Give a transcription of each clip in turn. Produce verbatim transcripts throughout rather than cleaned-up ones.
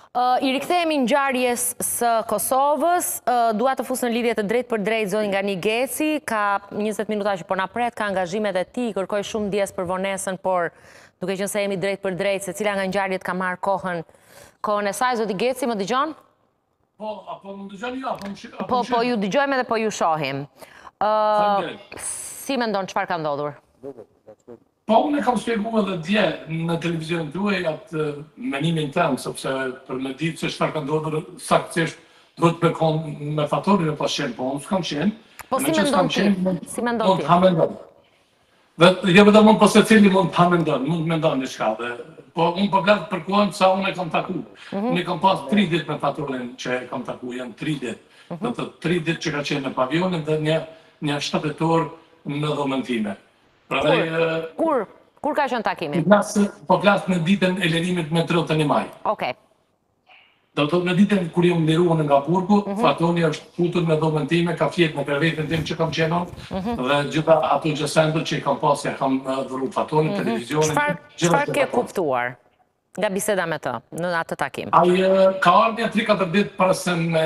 I rikthehemi ngjarjes së Kosovës, dua të fus në lidhje të drejtë për drejtë zonin nga Geci, ka njëzet minuta që po na pret, ka angazhimet e tij, kërkoj shumë ndjes për vonesën, por duke qenë se jemi drejtë për drejtë, se cila nga ngjarjet ka marrë kohën, kohën e saj, zoti Geci, më dëgjon? Po, apo më dëgjon ju, apo më shi- apo Po, më po shi- ju dëgjojmë edhe po ju shohim. Ë, Faleminderit. si mendon çfarë ka ndodhur? Po, unë e kam shpjeguar edhe dje në televizion tuaj atë menimin tëm, sepse për me ditë se çfarë ka ndodhur saktësisht do të bekon me fatorin e pas qenë, po unë s'kam qenë. Po, si Me që mendon s'kam ti? qenë, mund- Si mendon mund ti? të ha mendon. Dhe jo vetëm unë, po se cili mund të ha mendon, mund të mendon diçka. Dhe po unë po flas për kohën sa unë e kam taku. Unë e kam pas tri ditë me fatorin që e kam taku, janë tri ditë. Do të tri ditë që ka qenë në pavionin dhe një një shtatetor në dhomën time. Prandaj ë, Kur? Kur ka qenë takimi? Plas, po flas në ditën e lirimit me tridhjetë një maj. Okej. Do të thotë në ditën kur jam liruar nga burgu, Fatoni është futur në dhomën time, ka fjetë në krevetin tim që kam qenë unë, dhe gjitha ato gjësendët që i kam pas, ja kam uh, dhuru Fatonin, televizionin. Çfarë gjitha çfarë që ke kam pas. kuptuar nga biseda me të në atë takim? Ai uh, ka ardhur një tri katër ditë para se me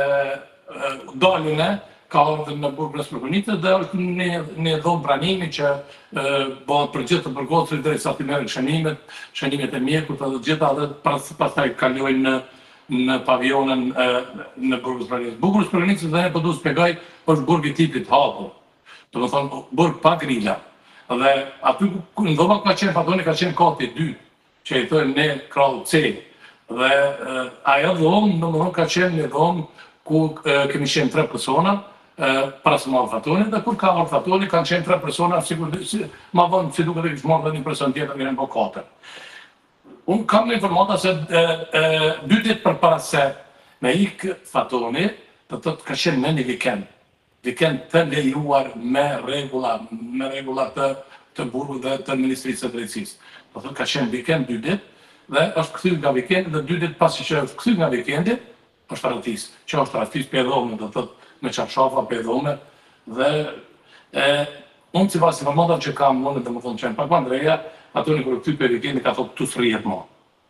uh, dalin e, ka ardhur në burgun e Sprokunicës dhe është në në dhomë pranimi që uh, bëhet për gjithë të përgosur derisa të merren shënimet, shënimet e mjekut dhe gjitha dhe pas pastaj kalojnë në në pavionën e, në burgun e Sprokunicës. Burgu i Sprokunicës dhe ne po du shpjegoj është burg i tipit hapur. Do të thonë burg pa grila. Dhe aty ku në dhoma ka qenë Fatoni ka qenë kati i dytë, që i thënë ne krau C. Dhe e, ajo dhomë, domethënë ka qenë një dhomë ku e, kemi qenë tre persona, e, para se marrë Fatoni, dhe kur ka marrë Fatoni kanë qenë tre persona, sikur si, ma vonë si duke dhe kishë marrë dhe një person tjetër, një po katër. Unë kam në informata se e, e, dy ditë për para se me ikë Fatoni, dhe të ka qenë në një vikend. Vikend të lejuar me regula, me regula të, të burgut dhe të Ministrisë së Drejtësisë. Do thotë ka qenë vikend dy ditë, dhe është kthyr nga vikendi, dhe dy ditë pasi që është kthyr nga vikendi, është ratis. Që është ratis për dhome, do thotë me çarşafa për dhome, dhe e, unë si pas informata që kam unë dhe më thonë qenë pak më ndreja, ato një kërë kthyr për vikendi ka thotë tu srijet mo.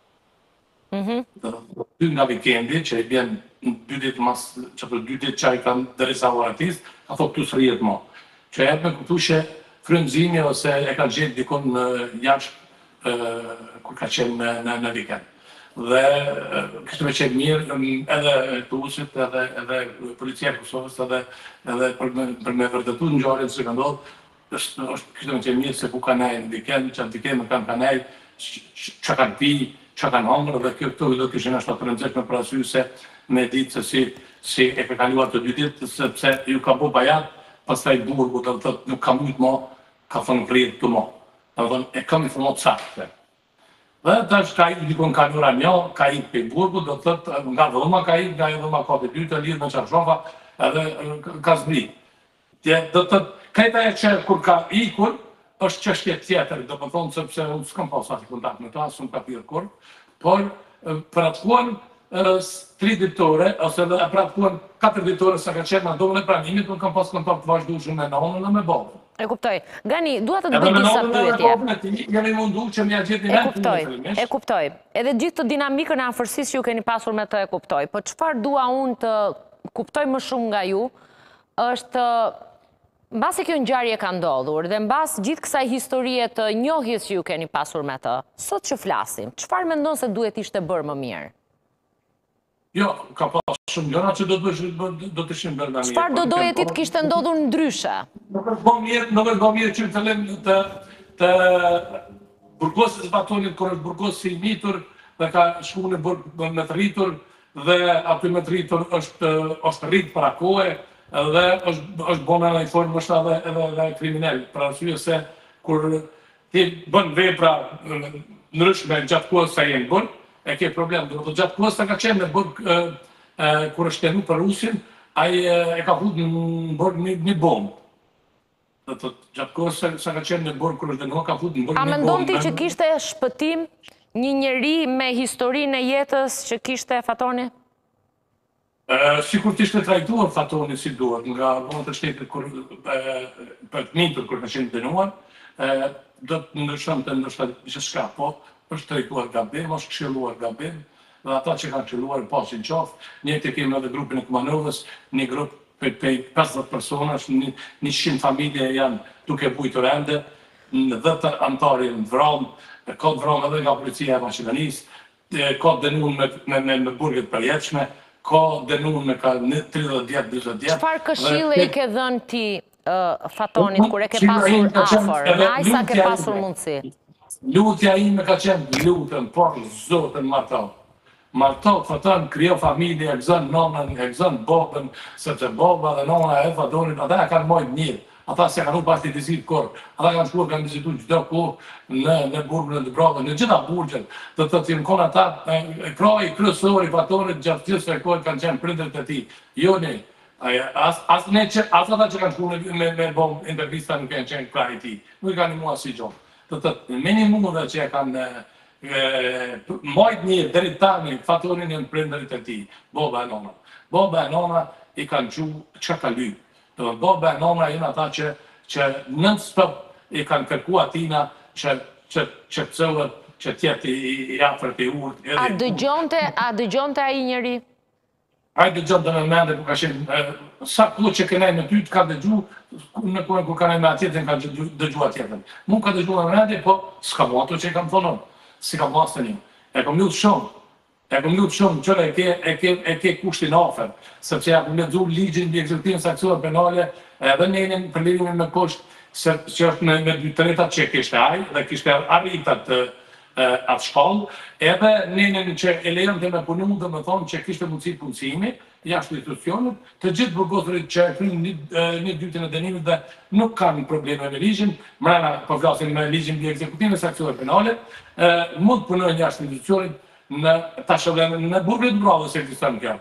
Kthyr nga vikendi, që i bjen në dy ditë mas, që për dy ditë që i kanë derisa u ratis, ka thotë tu srijet mo. Që e me kuptu që frymëzimi ose e ka gjetë dikon në jashtë kur ka qenë në, në, në vikend. Dhe kështë me qenë mirë edhe të usit, edhe, edhe policia e Kosovës, edhe, edhe për me, për me vërtetu në ngjarjen që ka ndodhur, është, është kështë me qenë mirë se ku ka nejë në vikend, që në vikend më kanë ka nejë, që kanë pi, që kanë hangër, dhe kjo këtu do të kishin ashtë të rëndësishme për arsye se me ditë se si, si e ka kaluar të dy ditë, sepse ju ka bu bajat, pastaj burgu, do të thotë nuk ka mujt mo, ka thënë rrit të mo. Do të thonë, e kam informat saktë. Dhe tash ka ikë dikon ka njëra një, ka ikë për burgu, do të thotë, nga dhoma ka ikë, nga dhoma ka të dytë, lidhë me çarşafa, edhe ka zbrit. Do të thotë, këta e që kur ka ikur, është çështje tjetër, do të thonë, sepse unë s'kam pas asnjë kontakt me ta, s'm ka pirë kur, por për atë kohën tri ditore, ose edhe për atë kohën katër ditore sa ka qenë në dhomën e pranimit, unë kam pas kontakt vazhdueshëm me nonën dhe me babën. E kuptoj. Gani, dua të të Edhe bëj me disa nonën dhe me pyetje. babën e tij, jemi mundu që m'ia gjetë E një kuptoj, fillimisht. e kuptoj. Edhe gjithë të dinamikën e afërsisë që ju keni pasur me të e kuptoj. Po çfarë dua unë të kuptoj më shumë nga ju, është mbasi kjo ngjarje ka ndodhur dhe mbas gjithë kësaj historie të njohjes që ju keni pasur me të, sot që flasim, çfarë mendon se duhet ishte bërë më mirë? Jo, ka pas shumë gjëra që do të do të ishin bërë më mirë. Çfarë do doje ti të kishte ndodhur ndryshe? Nuk është bërë mirë, nuk është bërë mirë që në fillim të të burgosit Fatonit, kur është burgosi i mitur dhe ka shku në burg me të rritur dhe aty me të rritur është është rrit para kohe dhe është është bënë në një formë është edhe edhe, edhe kriminal, për arsye se kur ti bën vepra ndryshme gjatë kohës sa jenë bën, e ke problem. Do të gjatë kohës sa ka qenë në burg kur është tenu për Rusin, ai e ka futur në burg një, një bombë. Do të gjatë kohës sa, sa ka qenë në burg kur është tenu ka futur në burg A një bombë. mendon ti që kishte shpëtim një njeri me historinë e jetës që kishte Fatoni? Uh, Sikur të ishte trajtuar Fatoni si duhet nga vonë të shtetit kur për të mitur kur ka qenë dënuar, uh, do të ndryshonte ndoshta gjithçka, po është trajtuar gabim, është këshilluar gabim dhe ata që kanë qëlluar pasin qafë, një të kemi edhe grupin e Kumanovës, një grup për pesëdhjetë personash, një qind familje janë duke bujtur ende, në dhjetë anëtarë në vramë, ka vramë edhe nga policia e Maqedonisë, ka dënuar me, me, me burget përjetshme, ka dënuar me ka tridhjetë vjet, njëzet vjet. Çfarë këshille i ke dhënë ti uh, Fatonit kur e ke pasur afër, me aq sa ke pasur mundësi? Lutja ime ka qenë lutën, por Zotën marto. Marto, Faton, krijo familje, e gëzën nonën, e gëzën babën, sepse baba dhe nona e Fatonit, ata e kanë mojtë mirë. Ata se kanë u pas të vizitë kur. Ata kanë shkuar, kanë vizitu çdo kohë në, në burgën e Dubrovës, në gjitha burgjet. Të të të mkon ata, kraj, kryesori Fatonit, gjatë gjithë se kohë kanë qenë prindërit e tij. Jo ne. As, as, ne që, as ata që kanë shkuar me, me bom intervista nuk kanë qenë kraj i tij. Nuk i kanë mua si gjonë. Të të minimum dhe që e kanë mojtë një deri tani, Fatonin janë prindërit e tij, baba e nona. Baba e nona i kanë gju çka ka lyp. Do baba e nona janë ata që që non stop i kanë kërkuar atina që që që pësohet që tjetë i afërt i urt. A dëgjonte, a dëgjonte ai njeri? Ai dëgjonte me mendje ku ka qenë sa kullu që kënaj me ty të ka dëgju, në kohën kur kanë me atjetën ka dëgju atjetën. Mu ka dëgju me mendje, po s'ka mu ato që i kam thonon. Si ka pas të një. E kom lutë shumë. E kom lutë shumë, qëre e ke, e ke, e ke kushtin afer. Sepse ja kom ledzu ligjin mbi ekzekutivën sankcione penale, edhe nenin për lidhjen me kusht, se që është me, me dy treta që kishte ai dhe kishte arritat atë shkollë, edhe nenin që e lejon të me punu dhe me thonë që kishte mundësi punësimi, jashtë institucionit, të gjithë burgosërit që e krynë një, një dytën e dënimit dhe nuk kanë probleme me ligjin, mrena po flasin me ligjin mbi ekzekutivën sankcione penale, mund të punojnë jashtë institucionit në tashëllën në burgën e Dubrovës se ekziston kjo.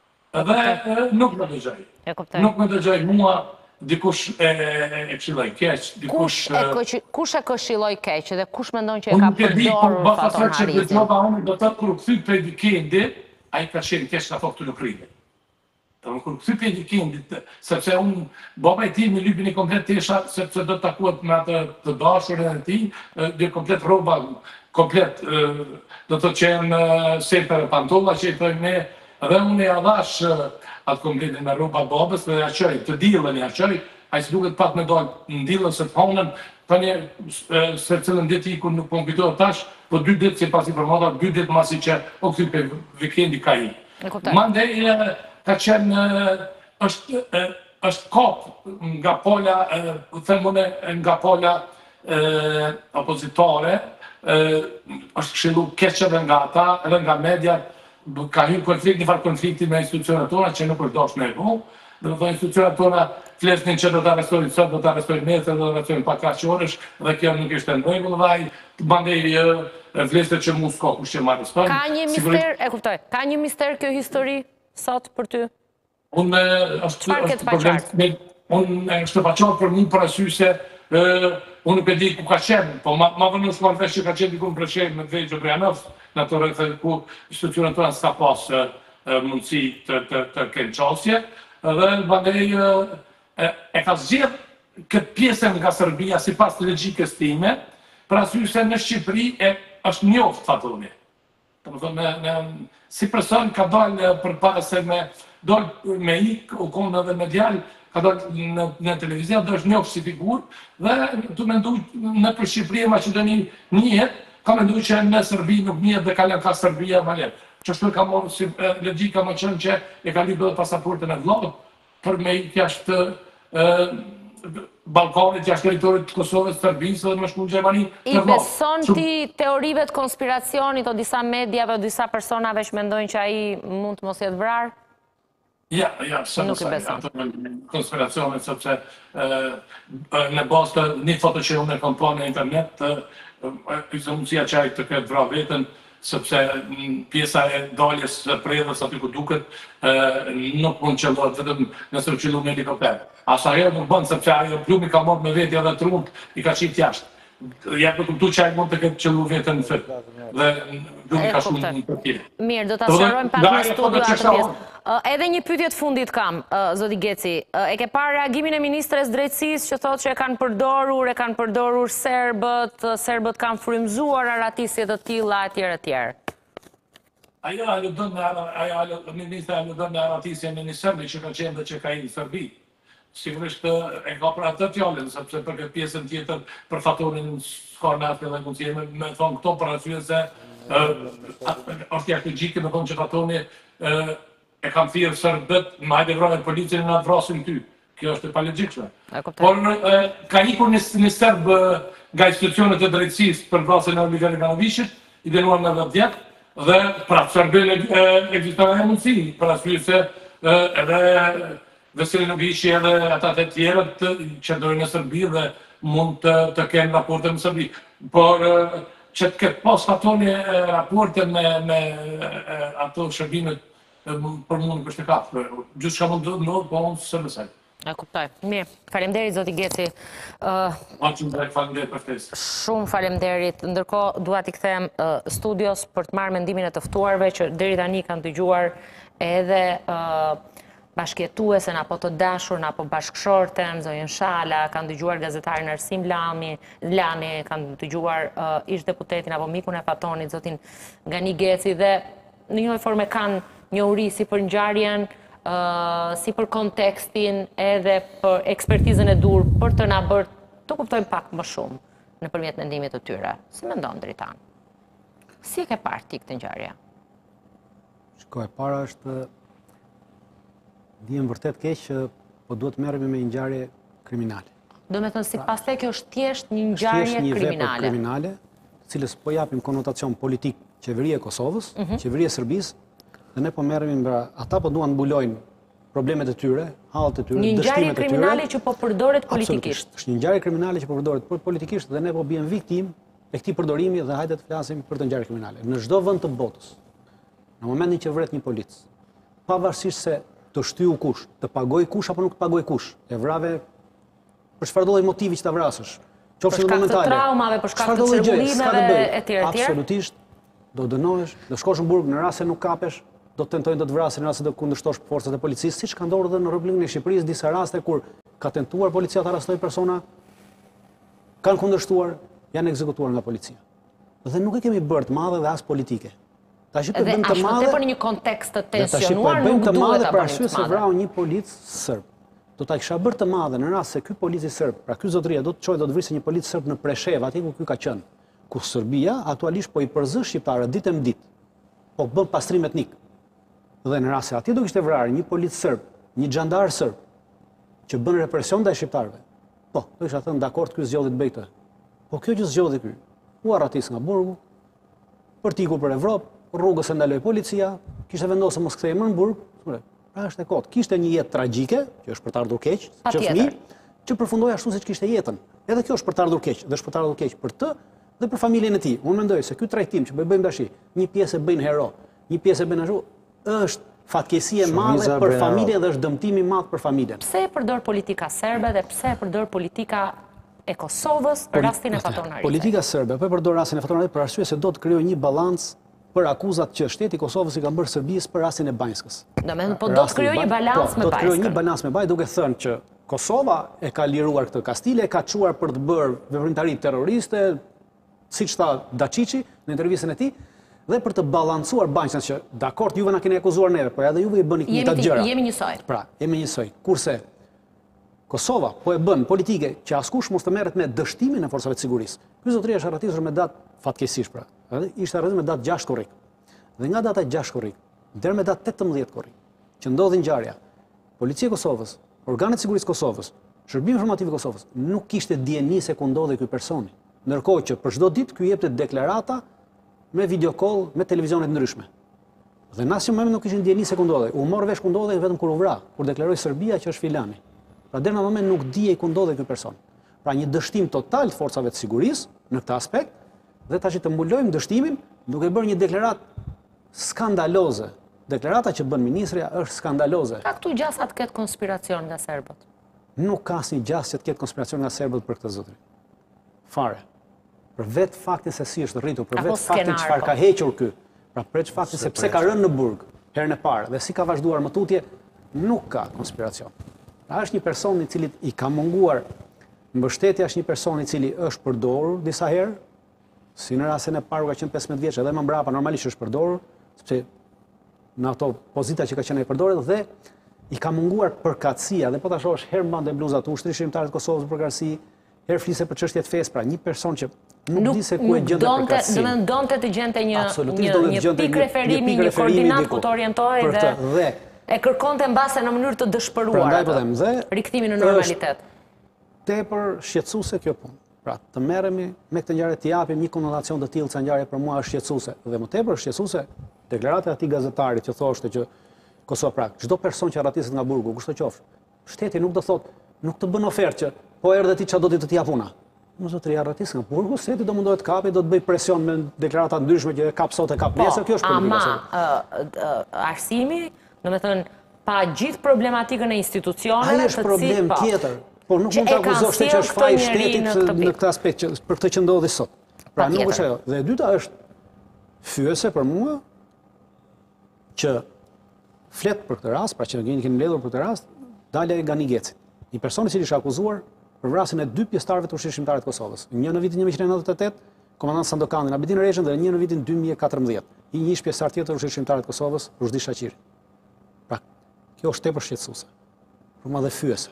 Edhe nuk më dëgjoj. Nuk më dëgjoj mua. Dikush e këshilloj keq, dikush... Kush e këshilloj keq dhe kush mendon që e ka përdorur Faton Harizin? Unë do të kur këthy për vikendi, a i ka qenë keq ka thot të nuk rritë. Kur këthy për vikendi, sepse unë, baba i ti me lypin i komplet tesha, sepse do të takuat me atë të dashurën e ti, dhe komplet roba, komplet, do të qenë seper e pantova që i thëjmë ne, dhe unë e adash atë kompletin me roba babës dhe ja qëj, të dilën ja qëj, a i si duket pat me dojnë në dilën se të honën, të një se cilën ditë i ku nuk po në kujtojë tash, po dy ditë si pas informata, dy ditë masi që o këthy për vikendi ka i. Mandej ka qenë, është kop nga pola, themone nga pola opozitore, është këshillu keqe dhe nga ata, edhe nga media, ka hyrë konflikt, një farë konflikti me institucionet tona që nuk është dosh me e bu. Dhe të institucionet tona flesnin që do të arrestojnë sot, do të arrestojnë mesë, do të arrestojnë pak kaqorësh, dhe kjo nuk ishte në rregull vaj, të bandej fleste që mu s'ka kush që ma arrestojnë. Ka një mister, e kuptoj, ka një mister kjo histori sot për ty? Unë është problem, unë është paqarë për mund për asy se unë për di ku ka qenë, po ma vënë shkuar vesh që ka qenë dikun për qenë me Vejgjo Brianov, në të rrëtë ku institucionet tona s'ka pas mundësi të kënë qasje, dhe bandej e ka zgjedh këtë pjesën nga Serbia si pas të legjikës time, për asy se në Shqipëri është njoftë Fatoni. Si person ka dalë për para se me dalë me ikë, u konë edhe me djallë, ka dalë në televizion, dhe është njoftë si figur, dhe të mendu në për Shqipëri e Maqedoni njët, ka mendu që në Serbi nuk njët dhe kalën ka Serbia ma letë. Që shtu ka morë si legjika më qënë që e ka libë dhe pasaportën e vlodë, për me i jashtë Balkanit, jashtë teritorit të Kosovës, Serbisë dhe më shku në Gjermani. I beson ti teorive të konspiracionit o disa medjave o disa personave që mendojnë që aji mund të mos jetë vrarë? Ja, ja, së nësaj, ato në konspiracionit, sepse në bastë një foto që unë e kom pa në internet, ishte mundësia që ajë të këtë vra vetën, sepse pjesa e daljes predhës aty ku duket, nuk mund qëllohet vetëm nësër qëllu në helikopter. Asa herë nuk bënë, sepse ajo plumi ka morë me vetja dhe trumt, i ka qitë jashtë. Ja për këmtu që ajë mund të këtë qëllu vetën në fërë, dhe plumi ka shumë në për tjere. Mirë, do të asërojmë pak në studio atë pjesë. Edhe një pyetje të fundit kam, zoti Geci. E ke parë reagimin e ministres drejtësisë që thotë që e kanë përdorur, e kanë përdorur serbët, serbët kanë frymzuar aratisje të tilla etj etj. Ajo aludon në ajo ministra aludon në aratisjen e një serbi që ka qenë dhe që ka i në Serbi. Sigurisht e ka për atë fjallën, sepse për këtë pjesën tjetër për fatorin s'ka në atë dhe mundësie me, me thonë këto për arsye se është arkeologjike me thonë që fatoni e kam thirrë serbët, më hajde vrojnë policin e na vrasin ty. Kjo është e palogjikshme. Por ka ikur një, një serb nga institucionet e drejtësisë për vrasjen e Oliver Ivanovićit, i dënuar në dhjetë vjet, dhe pra Serbia ekziston e mundësi, për arsye se edhe Veselinovići edhe ata të tjerët që ndojnë në Serbi dhe mund të, të kenë raporte në Serbi. Por që të ketë pas fatoni raporte me, me ato shërbimet për mund në kështë e kapë. Gjithë shka mund të ndodhë, po unë së mësaj. E kuptoj. Mirë, faleminderit zoti Geci. Uh, faleminderit për ftesë. Shumë faleminderit. Ndërkohë dua t'i kthem uh, studios për të marrë mendimin e të ftuarve që deri tani kanë dëgjuar edhe uh, bashkjetuesen apo të dashur apo bashkëshorten, zonjën Shala, kanë dëgjuar gazetarin Arsim Lami, Lani, kanë dëgjuar uh, ish deputetin apo mikun e fatonit, zotin Gani Geci, dhe në një forme kanë njohuri si për ngjarjen, uh, si për kontekstin, edhe për ekspertizën e dur, për të na bërë të kuptojmë pak më shumë nëpërmjet mendimit të tyre. Si mendon Dritan? Si e ke parë ti këtë ngjarje? Shko, e para është dihem vërtet keq që po duhet merremi me një ngjarje kriminale. Do me thënë, si pas te kjo është thjesht një ngjarje kriminale. kriminale. kriminale, cilës po japim konotacion politik qeveria e Kosovës, mm -hmm. qeveria e Serbisë, dhe ne po merremi mbra, ata po duan mbulojnë problemet e tyre, hallet e tyre, një dështimet e tyre. ngjarje kriminale që po përdoret politikisht. Është një ngjarje kriminale që po përdoret politikisht dhe ne po bien viktim e këtij përdorimi dhe hajde të flasim për të ngjarje kriminale. Në çdo vend të botës, në momentin që vret një polic, pavarësisht se të shtyu kush, të pagoj kush apo nuk të pagoj kush, e vrave për çfarë do lloj motivi që ta vrasësh. Qofshin momentale. Për shkak të traumave, për shkak të çrregullimeve etj etj. Absolutisht do dënohesh, do shkosh në burg në rast se nuk kapesh, do të tentojnë të të vrasin në rast se do kundërshtosh forcat e policisë, siç ka ndodhur edhe në Republikën e Shqipërisë disa raste kur ka tentuar policia të arrestojë persona, kanë kundërshtuar, janë ekzekutuar nga policia. Dhe nuk e kemi bërë të madhe dhe as politike. Dhe ashtu tepër në një kontekst të tensionuar nuk duhet ta bëjmë të madhe. Për arsye se vrau një polic serb. Do ta kisha bërë të madhe në rast se ky polic i serb, pra ky zotëria do të çojë do të vrisë një polic serb në Preshev, aty ku ky ka qenë. Ku Serbia aktualisht po i përzë shqiptarët ditë me ditë. Po bën pastrim etnik. Dhe në rast se aty do kishte vrarë një polic serb, një xhandar serb që bën represion ndaj shqiptarëve. Po, do isha thënë dakord ky zgjodhi të bëjë këtë. Po kjo që zgjodhi ky, u arratis nga burgu, për t'ikur për Evropë, rrugës e ndaloi policia, kishte vendosur mos kthehej më në burg, pra është e kot. Kishte një jetë tragjike, që është për të ardhur keq, që fëmijë, që përfundoi ashtu siç kishte jetën. Edhe kjo është për të ardhur keq, dhe është për të ardhur keq për të dhe për familjen e tij. Unë mendoj se ky trajtim që bëjmë tash, një pjesë e bëjnë hero, një pjesë e bëjnë ashtu, është fatkeqësi e madhe për familjen dhe është dëmtimi i madh për familjen. Pse e përdor politika serbe dhe pse e përdor politika e Kosovës për rastin e Fatonarit? Politika serbe po e përdor rastin e Fatonarit për arsye se do të krijojë një balancë për akuzat që shteti i Kosovës i ka bërë Serbisë për rastin e Banjskës. Po do të krijojë një balancë me Banjskën. Do të krijojë një balancë me Banjskën, duke thënë që Kosova e ka liruar këtë, Kastile e ka çuar për të bërë veprimtari terroriste, siç tha Dačići në intervistën e tij, dhe për të balancuar Banjskën që dakord juve na keni akuzuar neve, por edhe juve i bëni këto gjëra. Jemi njësoj. Pra, jemi njësoj. Kurse Kosova po e bën politike që askush mos të merret me dështimin e forcave të sigurisë. Ky zotëri është arratisur me datë fatkeqësisht pra. Edhe ishte arrestuar me datë gjashtë korrik. Dhe nga data gjashtë korrik deri me datë tetëmbëdhjetë korrik, që ndodhi ngjarja, policia e Kosovës, organet e sigurisë Kosovës, shërbimi informativ i Kosovës nuk kishte dieni se ku ndodhej ky personi. Ndërkohë që për çdo ditë ky jepte deklarata me video call me televizione të ndryshme. Dhe në asnjë moment nuk kishin dieni se ku ndodhej. U mor vesh ku ndodhej vetëm kur u vra, kur deklaroi Serbia që është filani. Pra deri në moment nuk dihej ku ndodhej ky person. Pra një dështim total të forcave të sigurisë në këtë aspekt, dhe tash të mbulojmë dështimin duke bërë një deklaratë skandaloze. Deklarata që bën ministrja është skandaloze. Ka këtu gjasa të ketë konspiracion nga serbët? Nuk ka asnjë gjasë që të ketë konspiracion nga serbët për këtë zotëri. Fare. Për vetë faktin se si është rritur, për vetë faktin çfarë ka hequr ky, pra për faktin se pse ka rënë në burg herën e parë dhe si ka vazhduar më tutje, nuk ka konspiracion. Pra është një person i cili i ka munguar mbështetja, është një person i cili është përdorur disa herë, si në rastin e parë ka qenë pesëmbëdhjetë vjeç edhe më mbrapa normalisht është përdorur, sepse në ato pozita që ka qenë e përdorur dhe i ka munguar përkatësia, dhe po ta shohësh herë mbante bluzat ushtri shqiptarët e Kosovës për përkatësi, herë fliste për çështje të fesë, pra një person që nuk di se ku e gjente përkatësinë. Nuk donte të gjente një një pikë referimi, një koordinat ku të orientohej dhe e kërkonte mbase në mënyrë të dëshpëruar rikthimin në normalitet. Tepër shqetësuese kjo punë. Pra, të merremi me këtë ngjarje, të japim një konotacion të tillë, sa ngjarje për mua është shqetësuese. Dhe më tepër shqetësuese deklarata e atij gazetarit që thoshte që Kosova pra, çdo person që rratiset nga burgu, kushto qoftë, shteti nuk do thotë, nuk të bën ofertë që po erdhe ti çfarë do ti të t'jap puna. Mos do të rratis nga burgu, shteti do mundohet të kapi, do të bëj presion me deklarata ndryshme që kap sot e kap nesër, kjo është politika. Ama arsimi, domethënë pa gjithë problematikën e institucioneve, ai është problem tjetër. Por nuk mund të akuzosh që është faji shtetit në këtë aspekt për këtë që ndodhi sot. Pra nuk është ajo. Dhe e dyta është fyese për mua që flet për këtë rast, pra që ne kemi mbledhur për këtë rast, Dalja e Ganigecit, një person i cili është akuzuar për vrasjen e dy pjesëtarëve të ushtrisë shqiptare të Kosovës. Një në vitin një mijë nëntëqind e nëntëdhjetë e tetë, komandant Sandokanin, Abidin Reshën, dhe një në vitin dy mijë e katërmbëdhjetë. I një pjesëtar tjetër të ushtrisë shqiptare të Kosovës, Rushdi Shaqiri. Pra, kjo është tepër shqetësuese. Për mua dhe fyese.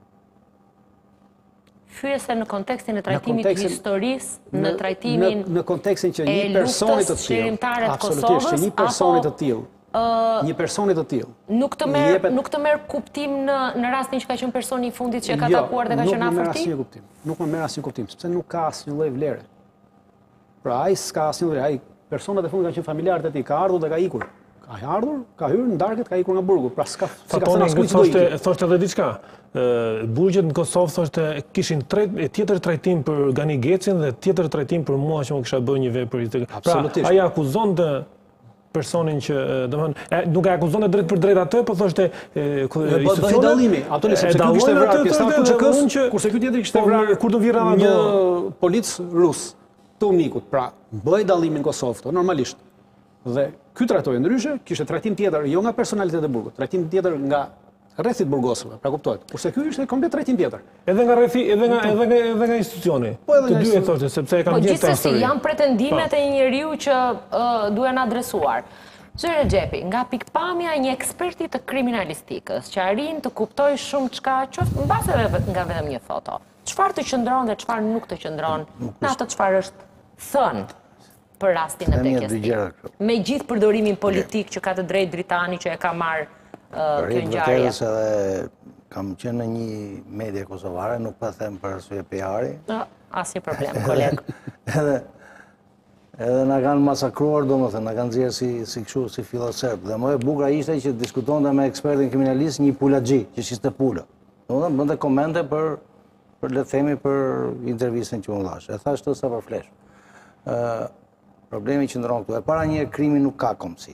Fyese në kontekstin e trajtimit të historisë, në trajtimin në kontekstin që një personit të tillë, absolutisht që një personit të tillë, një personit të tillë nuk të merr nuk të merr kuptim në në rastin që ka qenë personi i fundit që ka takuar dhe ka qenë afër tij. Nuk më merr asnjë kuptim, sepse nuk ka asnjë lloj vlere. Pra ai s'ka asnjë vlerë, ai personat e fundit kanë qenë familjarët e tij, ka ardhur dhe ka ikur. Ka ardhur, ka hyrë në darkët, ka ikur nga burgu. Pra s'ka s'ka thënë askush do ikë. Thoshte edhe diçka. Burgjet në Kosovë thoshte kishin tjetër trajtim për Ganigecin dhe tjetër trajtim për mua që më kisha bërë një vepër. Pra ai akuzonte personin që, domethënë, nuk e akuzonte drejt për drejt atë, po thoshte institucioni dallimi. Ato sepse ky kishte vrarë pjesëtar të ÇK-s, kurse ky tjetri kishte vrarë kur do vi rradha një polic rus të unikut. Pra, bëj dallimin në Kosovë, normalisht. Dhe ky trajtoi ndryshe, kishte trajtim tjetër jo nga personaliteti i burgut, trajtim tjetër nga rrethit burgosëve, pra kuptohet. Kurse ky ishte komplet trajtim tjetër. Edhe nga rrethi, edhe nga edhe nga edhe nga institucioni. Të dy e thoshte sepse e kanë gjetur. Po gjithsesi janë pretendimet e një njeriu që duhen adresuar. Zoti Xhepi, nga pikpamja e një eksperti të kriminalistikës, që arrin të kuptoj shumë çka, qoftë mbase nga vetëm një foto. Çfarë të qëndron dhe çfarë nuk të qëndron në atë çfarë është thënë për rastin e Bekestit. Me gjithë përdorimin politik që ka të drejtë Dritani që e ka marrë kjo ngjarje. Kam qenë në një media kosovare, nuk pa them për arsye P R-i. Asnjë problem, koleg. Edhe edhe na kanë masakruar, domethënë, na kanë nxjerrë si si kështu, si filloserb. Dhe më e bukur ishte që diskutonte me ekspertin kriminalist një pulaxhi, që ishte pula. Domethënë bënte komente për për le të themi për intervistën që unë dhash. E thash të sa për flesh. Ë Problemi që ndron këtu, e para një krimi nuk ka komësi.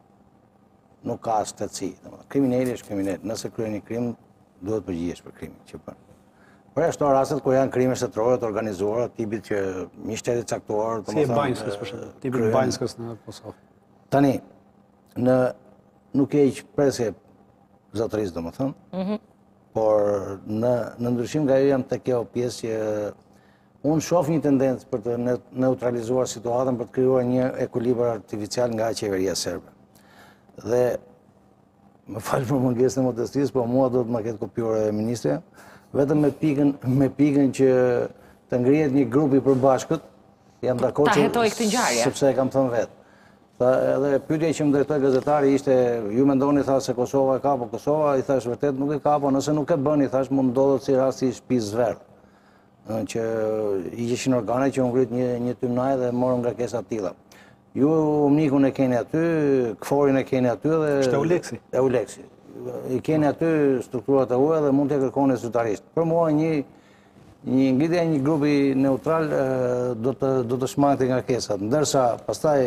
Nuk ka shtetësi. Kriminali është kriminal. Nëse kryen një krim, duhet përgjihesh për krimin që bën. Por ashtu rastet kur janë krime shtetërore të organizuara, tipit që një shteti i caktuar, domethënë, si Banjskës për shembull, tipi i Banjskës në Kosovë. Tani, në nuk e hiq presje zotërisë, domethënë. Por në në ndryshim nga ajo jam tek kjo pjesë që unë shoh një tendencë për të neutralizuar situatën, për të krijuar një ekuilibër artificial nga qeveria serbe. Dhe më fal për mungesën e modestisë, por mua do të më ketë kopjuar e ministrja, vetëm me pikën me pikën që të ngrihet një grup i përbashkët, jam dakord ta hetoj këtë ngjarje. Sepse e kam thënë vetë. Tha edhe pyetja që më drejtoi gazetari ishte, ju mendoni tha se Kosova e ka, po Kosova i thash vërtet nuk e ka, po nëse nuk e bën i thash mund ndodhet si rasti i shtëpisë Zverdh. Që i gjishin organe që unë ngrit një, një tymnaj dhe morën nga kesa tilla. Ju Mnikun e keni aty, Kforin e keni aty dhe... Është Euleksi. Euleksi. I keni aty strukturat e huaja dhe mund të kërkoni zyrtarisht. Për mua një, një ngritje e një grupi neutral do të, do të shmangte nga kesat. Ndërsa pastaj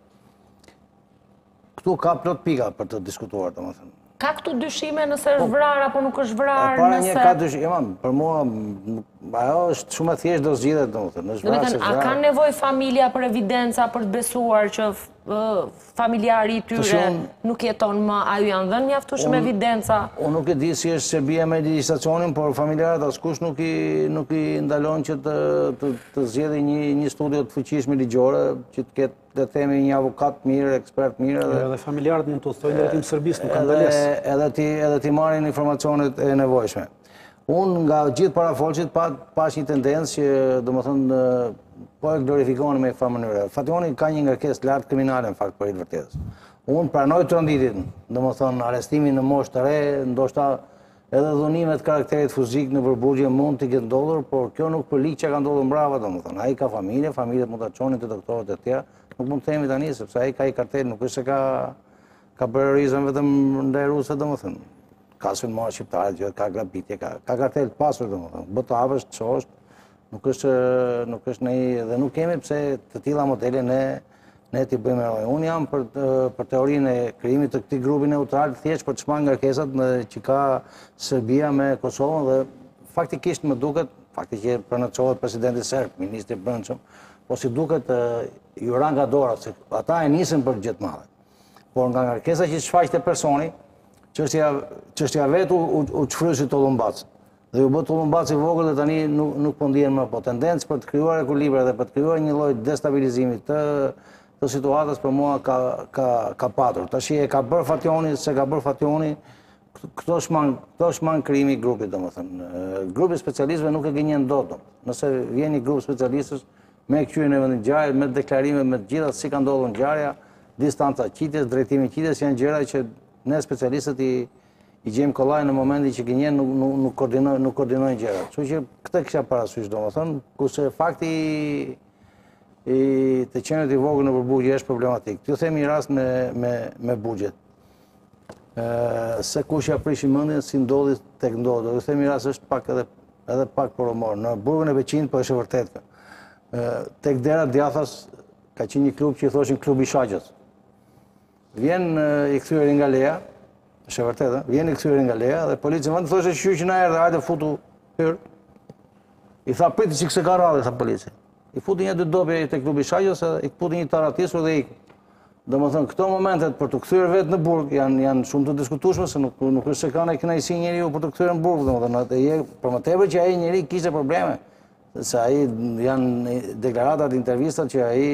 këtu ka plot pika për të diskutuar, domethënë. Ka këtu dyshime nëse është vrarë apo nuk është vrarë, para një ka dyshime, për mua ajo është shumë e thjeshtë do zgjidhet, domethënë, është vrarë se vrarë. A ka nevojë familja për evidenca për të besuar që familjari i tyre nuk jeton më, a ju janë dhënë mjaftueshëm evidenca? Unë nuk e di si është Serbia me legjislacionin, por familjarët askush nuk i ndalon që të zgjedhë një studio të fuqishme ligjore, që të ketë, le të themi, një avokat mirë, ekspert mirë. Edhe familjarët mund të udhtojnë drejtim Serbisë, nuk kanë ndalesë. Edhe ti marrin informacionet e nevojshme. Unë nga gjithë parafolqit pash një tendencë që, domethënë, po e glorifikoni me farë mënyrë. Fationi ka një ngarkesë lartë kriminale në fakt për i të vërtetës. Unë pranoj tranditin, domethënë arrestimin në moshë të re, ndoshta edhe dhunimet karakterit fizik në përburgje mund të ketë ndodhur, por kjo nuk përlik që ka ndodhur mbrapa, domethënë. Ai ka familje, familjet mund ta çonin te doktorët e tjerë, nuk mund të themi tani sepse ai ka i kartel, nuk është se ka ka terrorizëm vetëm ndaj rusëve, domethënë. Ka sulmuar shqiptarët, ka grabitje, ka kartel të pasur, domethënë. Bëj të hapësh, të çosh, nuk është nuk është ne dhe nuk kemi pse të tilla modele ne ne t'i bëjmë eroj. Unë jam për për teorinë e krijimit të këtij grupi neutral thjesht për të shmangë ngarkesat që ka Serbia me Kosovën dhe faktikisht më duket, faktikisht pronocohet presidenti serb, ministri i brendshëm, po si duket ju ra nga dora se ata e nisën për gjë të madhe. Por nga ngarkesa që shfaqte personi, çështja vetë u çfrysi Tollumbac. Dhe u bë Tollumbac i vogël dhe tani nuk po ndihen më, po tendencë për të krijuar ekuilibra dhe për të krijuar një lloj destabilizimi të të situatës për mua ka ka ka patur. Tash e ka bërë Fationi, se ka bërë Fationi, këto shmang këto shmang krijimi i grupit, domethënë. Grupi specialistëve nuk e gënjen dot. Nëse vjen një grup specialistësh me kthyen e vendit ngjarjes, me deklarime, me të gjitha si ka ndodhur ngjarja, distanca qitjes, drejtimi i qitjes janë gjëra që ne specialistët i i gjejmë kollaj në momentin që gënjen nuk nuk koordinojnë nuk koordinojnë gjërat. Kështu që këtë kisha parasysh domethënë, kurse fakti i të qenit i vogël në përburgje është problematik. T'ju them një rast me me me buxhet. Ë se kush ja prishi mendjen si ndodhi tek ndodhi. T'ju them një rast është pak edhe edhe pak poromor. Në burgun e Beqinit po është e vërtetë. Ë tek dera Djathas ka qenë një klub që i thoshin klubi i shaqës. Vjen i kthyer nga leja, është e vërtetë, vjen i kthyer nga leja dhe policia vend thoshte që na erdhi, hajde futu hyr. I tha priti që se ka rradhë, tha policia. I futi një dy dope te klubi i shaqës, i futi një taratisur dhe iku. Domethënë këto momentet për të kthyer vetë në burg janë janë shumë të diskutueshme se nuk nuk është se kanë kënaqësi njeriu për të kthyer në burg, domethënë atë je për më tepër që ai njeriu kishte probleme. Se ai janë deklaratat, intervistat që ai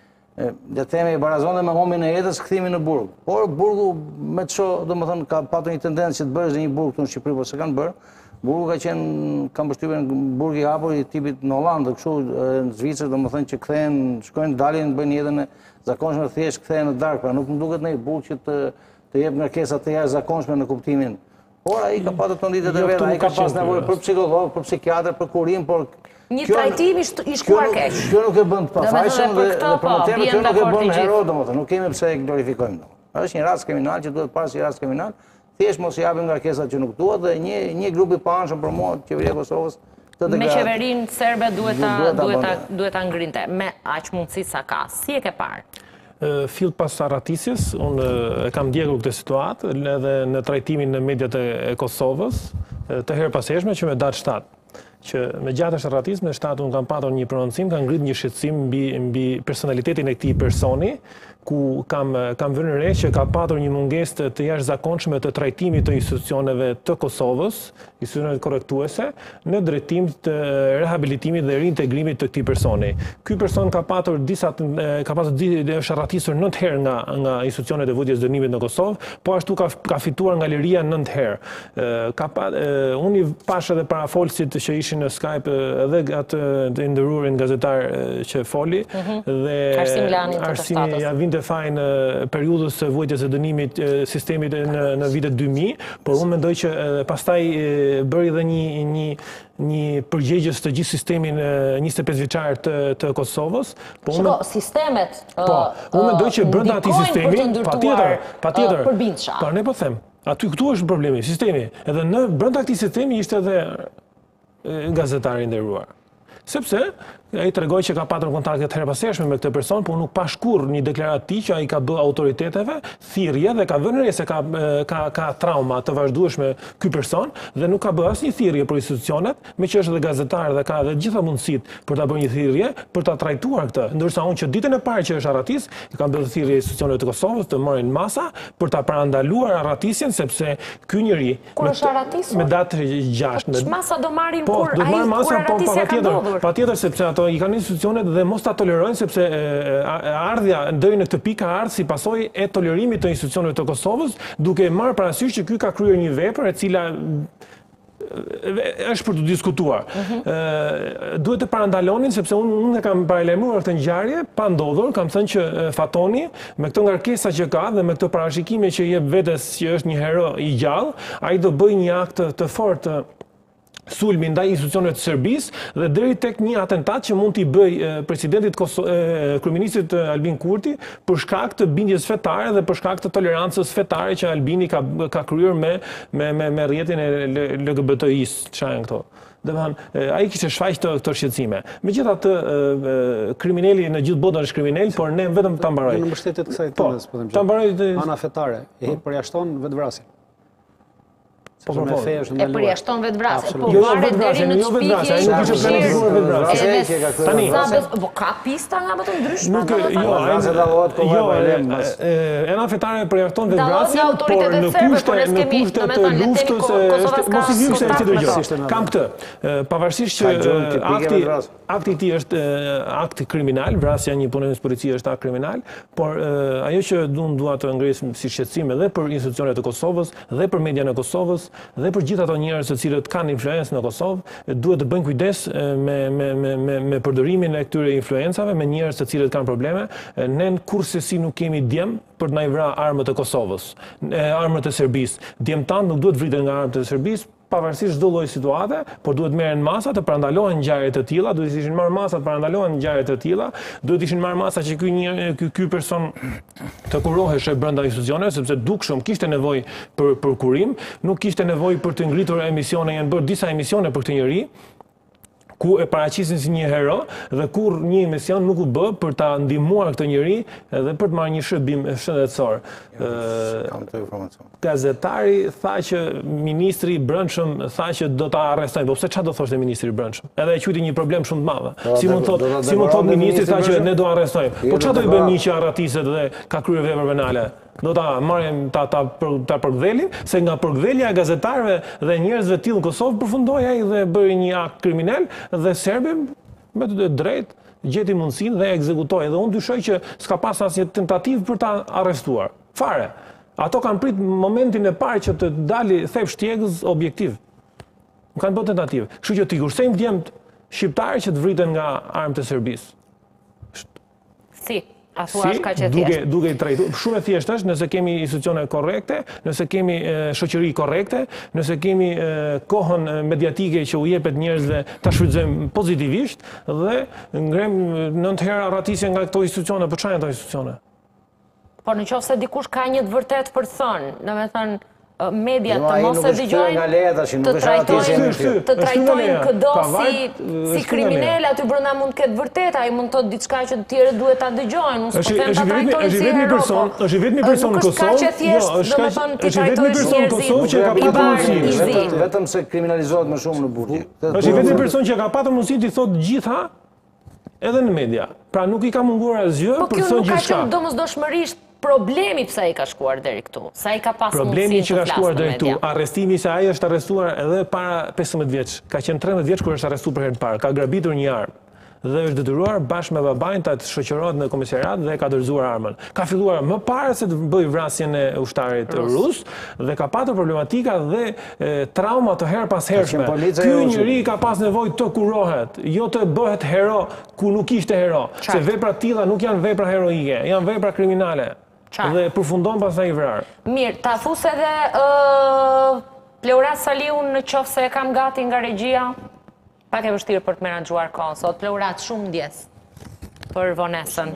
le të themi barazonte me humbin e jetës kthimin në burg. Por burgu me ço, domethënë ka patur një tendencë që të bësh një burg këtu në Shqipëri, por s'e kanë bërë. Burgu ka qenë kam përshtypjen burg i hapur i tipit në Hollandë, kështu në Zvicër, domethënë që kthehen, shkojnë dalin, bëjnë jetën e zakonshme thjesht kthehen në darkë, pra nuk më duket në një burg që të të jep ngarkesa të jashtëzakonshme në kuptimin. Por ai ka patur tonditet e vet, ai ka pas nevojë për psikolog, për psikiatër, për kurim, por një trajtim i shkuar keq. Kjo nuk e bën të pafajshëm dhe për më tepër kjo nuk e bën hero, domethënë, nuk kemi pse e glorifikojmë. Është një rast kriminal që duhet parë si rast kriminal, thjesht mos i japim ngarkesat që nuk duhet dhe një një grup i paanshëm për mua, qeveria e Kosovës, të me qeverinë serbe duhet ta duhet ta duhet ta ngrinte me aq mundësi sa ka. Si e ke parë? Fill pas arratisjes, unë e kam ndjekur këtë situatë edhe në trajtimin në mediat e Kosovës, të herë pashershme që me datë shtatë. Që me gjatë është arratismë, në shtatë unë kam patur një prononcim, kam ngrit një shqetësim mbi mbi personalitetin e këtij personi, ku kam kam vënë re që ka patur një mungesë të, të jashtëzakonshme të trajtimit të institucioneve të Kosovës, institucioneve korrektuese, në drejtim të rehabilitimit dhe reintegrimit të këtij personi. Ky person ka patur disa ka pasur është arratisur nëntë herë nga nga institucionet e vujtjes dënimit në Kosovë, po ashtu ka ka fituar nga liria nëntë herë. Ka pa, unë i pash edhe parafolësit që ishin në Skype edhe atë të nderuarin gazetar që foli dhe Arsimi ja vinte faj në periudhës së vujtjes së dënimit sistemit në në vitet dy mijë, por unë mendoj që pastaj bëri edhe një një një përgjegjës të gjithë sistemin njëzet e pesë vjeçar të të Kosovës, po unë sistemet po unë mendoj që brenda atij sistemi patjetër patjetër përbinsha. Po ne po them, aty këtu është problemi, sistemi. Edhe në brenda këtij sistemi ishte edhe gazetari i nderuar. Sepse ai tregoi që ka patur kontakte të herpashershme me këtë person, por nuk pa shkurr një deklaratë ti që ai ka bë autoriteteve thirrje dhe ka vënë re se ka ka ka trauma të vazhdueshme ky person dhe nuk ka bërë asnjë thirrje për institucionet, me që është edhe gazetar dhe ka edhe gjitha mundësitë për ta bërë një thirrje për ta trajtuar këtë. Ndërsa unë që ditën e parë që është arratis, i kam bërë thirrje institucioneve të Kosovës të marrin masa për ta parandaluar arratisjen sepse ky njeri me datë gjashtë masa do marrin kur ai kur arratisja ka ndodhur. Patjetër sepse ato i kanë institucionet dhe mos ta tolerojnë sepse ardhja deri në këtë pikë ka ardhur si pasojë e tolerimit të institucioneve të Kosovës, duke marrë parasysh që ky ka kryer një vepër e cila është për të diskutuar. Duhet të parandalonin sepse unë unë kam paralajmëruar këtë ngjarje pa ndodhur, kam thënë që Fatoni me këtë ngarkesa që ka dhe me këtë parashikime që jep vetes që është një hero i gjallë, ai do bëjë një akt të fortë sulmi ndaj institucioneve të Serbisë dhe deri tek një atentat që mund t'i bëj presidentit kryeministit Albin Kurti për shkak të bindjes fetare dhe për shkak të tolerancës fetare që Albini ka ka kryer me me me, me rrjetin e L G B T I-s, çfarë janë këto. Domethënë ai kishte shfaq këto këto shqetësime. Megjithatë kriminali në gjithë botën është kriminal, por ne vetëm ta mbaroj. Në mbështetjet kësaj tendës, po them. Ta mbaroj ana fetare, e përjashton vetvrasjen. Po po po. E përjashton vetvrasjen. Po jo varet deri në çpikje. Ai nuk ishte planifikuar vetvrasje. Tani po ka pista nga më të ndryshme. Nuk jo, ai se dallohet po jo. Ana fetare përjashton vetvrasjen, por në kushte në kushte të luftës është mos i vjen se ti dëgjoj. Kam këtë. Pavarësisht që akti akti i tij është akt kriminal, vrasja një punonjës policie është akt kriminal, por ajo që unë dua të ngres si shqetësim edhe për institucionet e Kosovës dhe për median e Kosovës dhe për gjithë ato njerëz të cilët kanë influencë në Kosovë, duhet të bëjnë kujdes me me me me me përdorimin e këtyre influencave me njerëz të cilët kanë probleme. Ne kurrësi nuk kemi djem për të na i vrarë armët e Kosovës, armët e Serbisë. Djemtan nuk duhet vriten nga armët e Serbisë, pavarësisht çdo lloj situate, por duhet merren masa të parandalohen ngjarje të tilla, duhet të ishin marrë masa të parandalohen ngjarje të tilla, duhet të ishin marrë masa që ky një ky ky person të kurohej brenda institucioneve, sepse dukshëm kishte nevojë për për kurim, nuk kishte nevojë për të ngritur emisione, janë bërë disa emisione për këtë njerëz ku e paraqisin si një hero dhe kur një emision nuk u bë për ta ndihmuar këtë njerëz edhe për të marrë një shërbim shëndetësor. Kam të informacion. Gazetari tha që ministri i Brendshëm tha që do ta arrestojnë. Po pse çfarë do thoshte ministri i Brendshëm? Edhe e quajti një problem shumë të madh. Si mund thotë, si mund thotë ministri tha që ne do arrestojmë. Po çfarë do i bëjmë një që arratiset dhe ka kryer vepër penale? Do ta marrim ta ta ta përgdhelin se nga përgdhelja e gazetarëve dhe njerëzve të tillë në Kosovë përfundoi ai dhe bëri një akt kriminal dhe serbi me të drejtë gjeti mundësinë dhe ekzekutoi dhe unë dyshoj që s'ka pas asnjë tentativë për ta arrestuar. Fare. Ato kanë prit momentin e parë që të dali thep shtjegës objektiv. Nuk kanë bërë tentativë. Kështu që ti kursejmë djemt shqiptarë që të vriten nga armët e Serbisë. Si? A thua është kaq e duke thjeshtë? duke i trajtuar shumë e thjeshtë është nëse kemi institucione korrekte, nëse kemi shoqëri korrekte, nëse kemi kohën mediatike që u jepet njerëzve ta shfrytëzojmë pozitivisht dhe ngrem nëntë herë arratisje nga këto institucione, po çfarë janë ato institucione? Po nëse dikush ka një të vërtetë për të thënë, domethënë media Jo, të ai mos nuk e është dëgjojnë, nga leja tash, nuk të është arratisje trajtojnë në ty. të trajtojnë këdo Ka si vajt, si është nga kriminal, leja. aty brenda mund të ketë vërtet, ai mund të thotë diçka që të tjerë duhet ta dëgjojnë, unë s'po Është them ta është vetëm trajtojnë është si vetëm një hero, person, po, është vetëm një person në nuk është kaq Kosovë. e thjeshtë, Jo, është kaq- domethënë ti është vetëm një trajtojsh person në Kosovë që ka njerëzit i patur barë, mundësinë. i zi. Vetëm vetëm se kriminalizohet më shumë në burgje. Është vetëm një person që ka patur mundësinë të thotë gjitha edhe në media. Pra nuk i ka munguar asgjë Po për kjo të thënë nuk ka gjithçka. qenë domosdoshmërisht problemi pse ai ka shkuar deri këtu. Sa ai ka pas Problemi mundësinë që të ka shkuar flasë në deri këtu, media. arrestimi se ai është arrestuar edhe para pesëmbëdhjetë vjeç. Ka qenë tretëmbëdhjetë vjeç kur është arrestuar për herë të parë. Ka grabitur një armë dhe është detyruar bashkë me babain ta shoqërohet në komisariat dhe ka dorëzuar armën. Ka filluar më parë se të bëjë vrasjen e ushtarit rus dhe ka patur problematika dhe e, trauma të her pas hershme. Ka qenë policia Ky jo, njeri ka pas nevojë të kurohet, jo të bëhet hero ku nuk ishte hero, se Qartë. vepra të tilla nuk janë vepra heroike, janë vepra kriminale. Qartë. Dhe përfundon pastaj i vrarë. Mirë, ta fus edhe ë Pleurat Saliu në qoftë se e kam gati nga regjia. Pak e vështirë për të menaxhuar kohën sot. Pleurat, shumë ndjes për vonesën.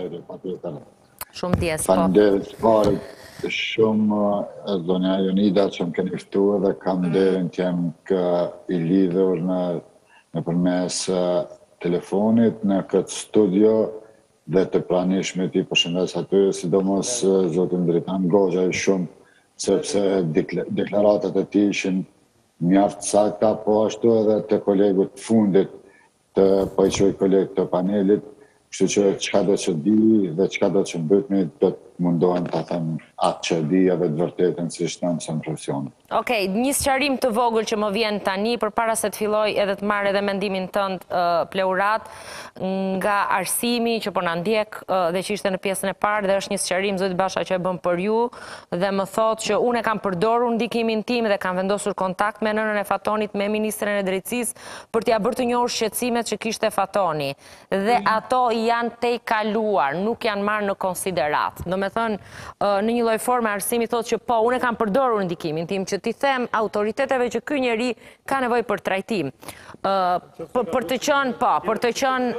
Shumë ndjes, po. Faleminderit fare shumë e zonja Jonida që më keni ftuar dhe kam nderin që jam kë i lidhur në në përmes telefonit në këtë studio dhe të pranishmit i përshëndes aty, sidomos zotin Dritan Goxha i shumë, sepse deklaratat e tij ishin mjaft sakta, po ashtu edhe të kolegut fundit, të po i quaj kolegët të panelit, kështu që çka do që di dhe çka do që bëtni, do të mundohen të thënë atë që di edhe të vërtetën si shtë në mësën profesion. Okej, një sqarim të vogël që më vjen tani, për para se të filloj edhe të marrë edhe mendimin tënd uh, Pleurat, nga arsimi që po na ndjek uh, dhe që ishte në pjesën e parë, dhe është një sqarim zoti Basha që e bëm për ju, dhe më thotë që unë e kam përdorur ndikimin tim dhe kam vendosur kontakt me nënën e Fatonit, me ministrin e drejtësisë, për t'ia bërë të njohur shqetësimet që kishte Fatoni. Dhe ato janë te kaluar, nuk janë marrë në konsiderat. Do me thënë, në një lloj forme arsimi thotë që po, unë e kam përdorur ndikimin tim, që t'i them autoriteteve që ky njeri ka nevojë për trajtim. Për të qenë, po, për të qenë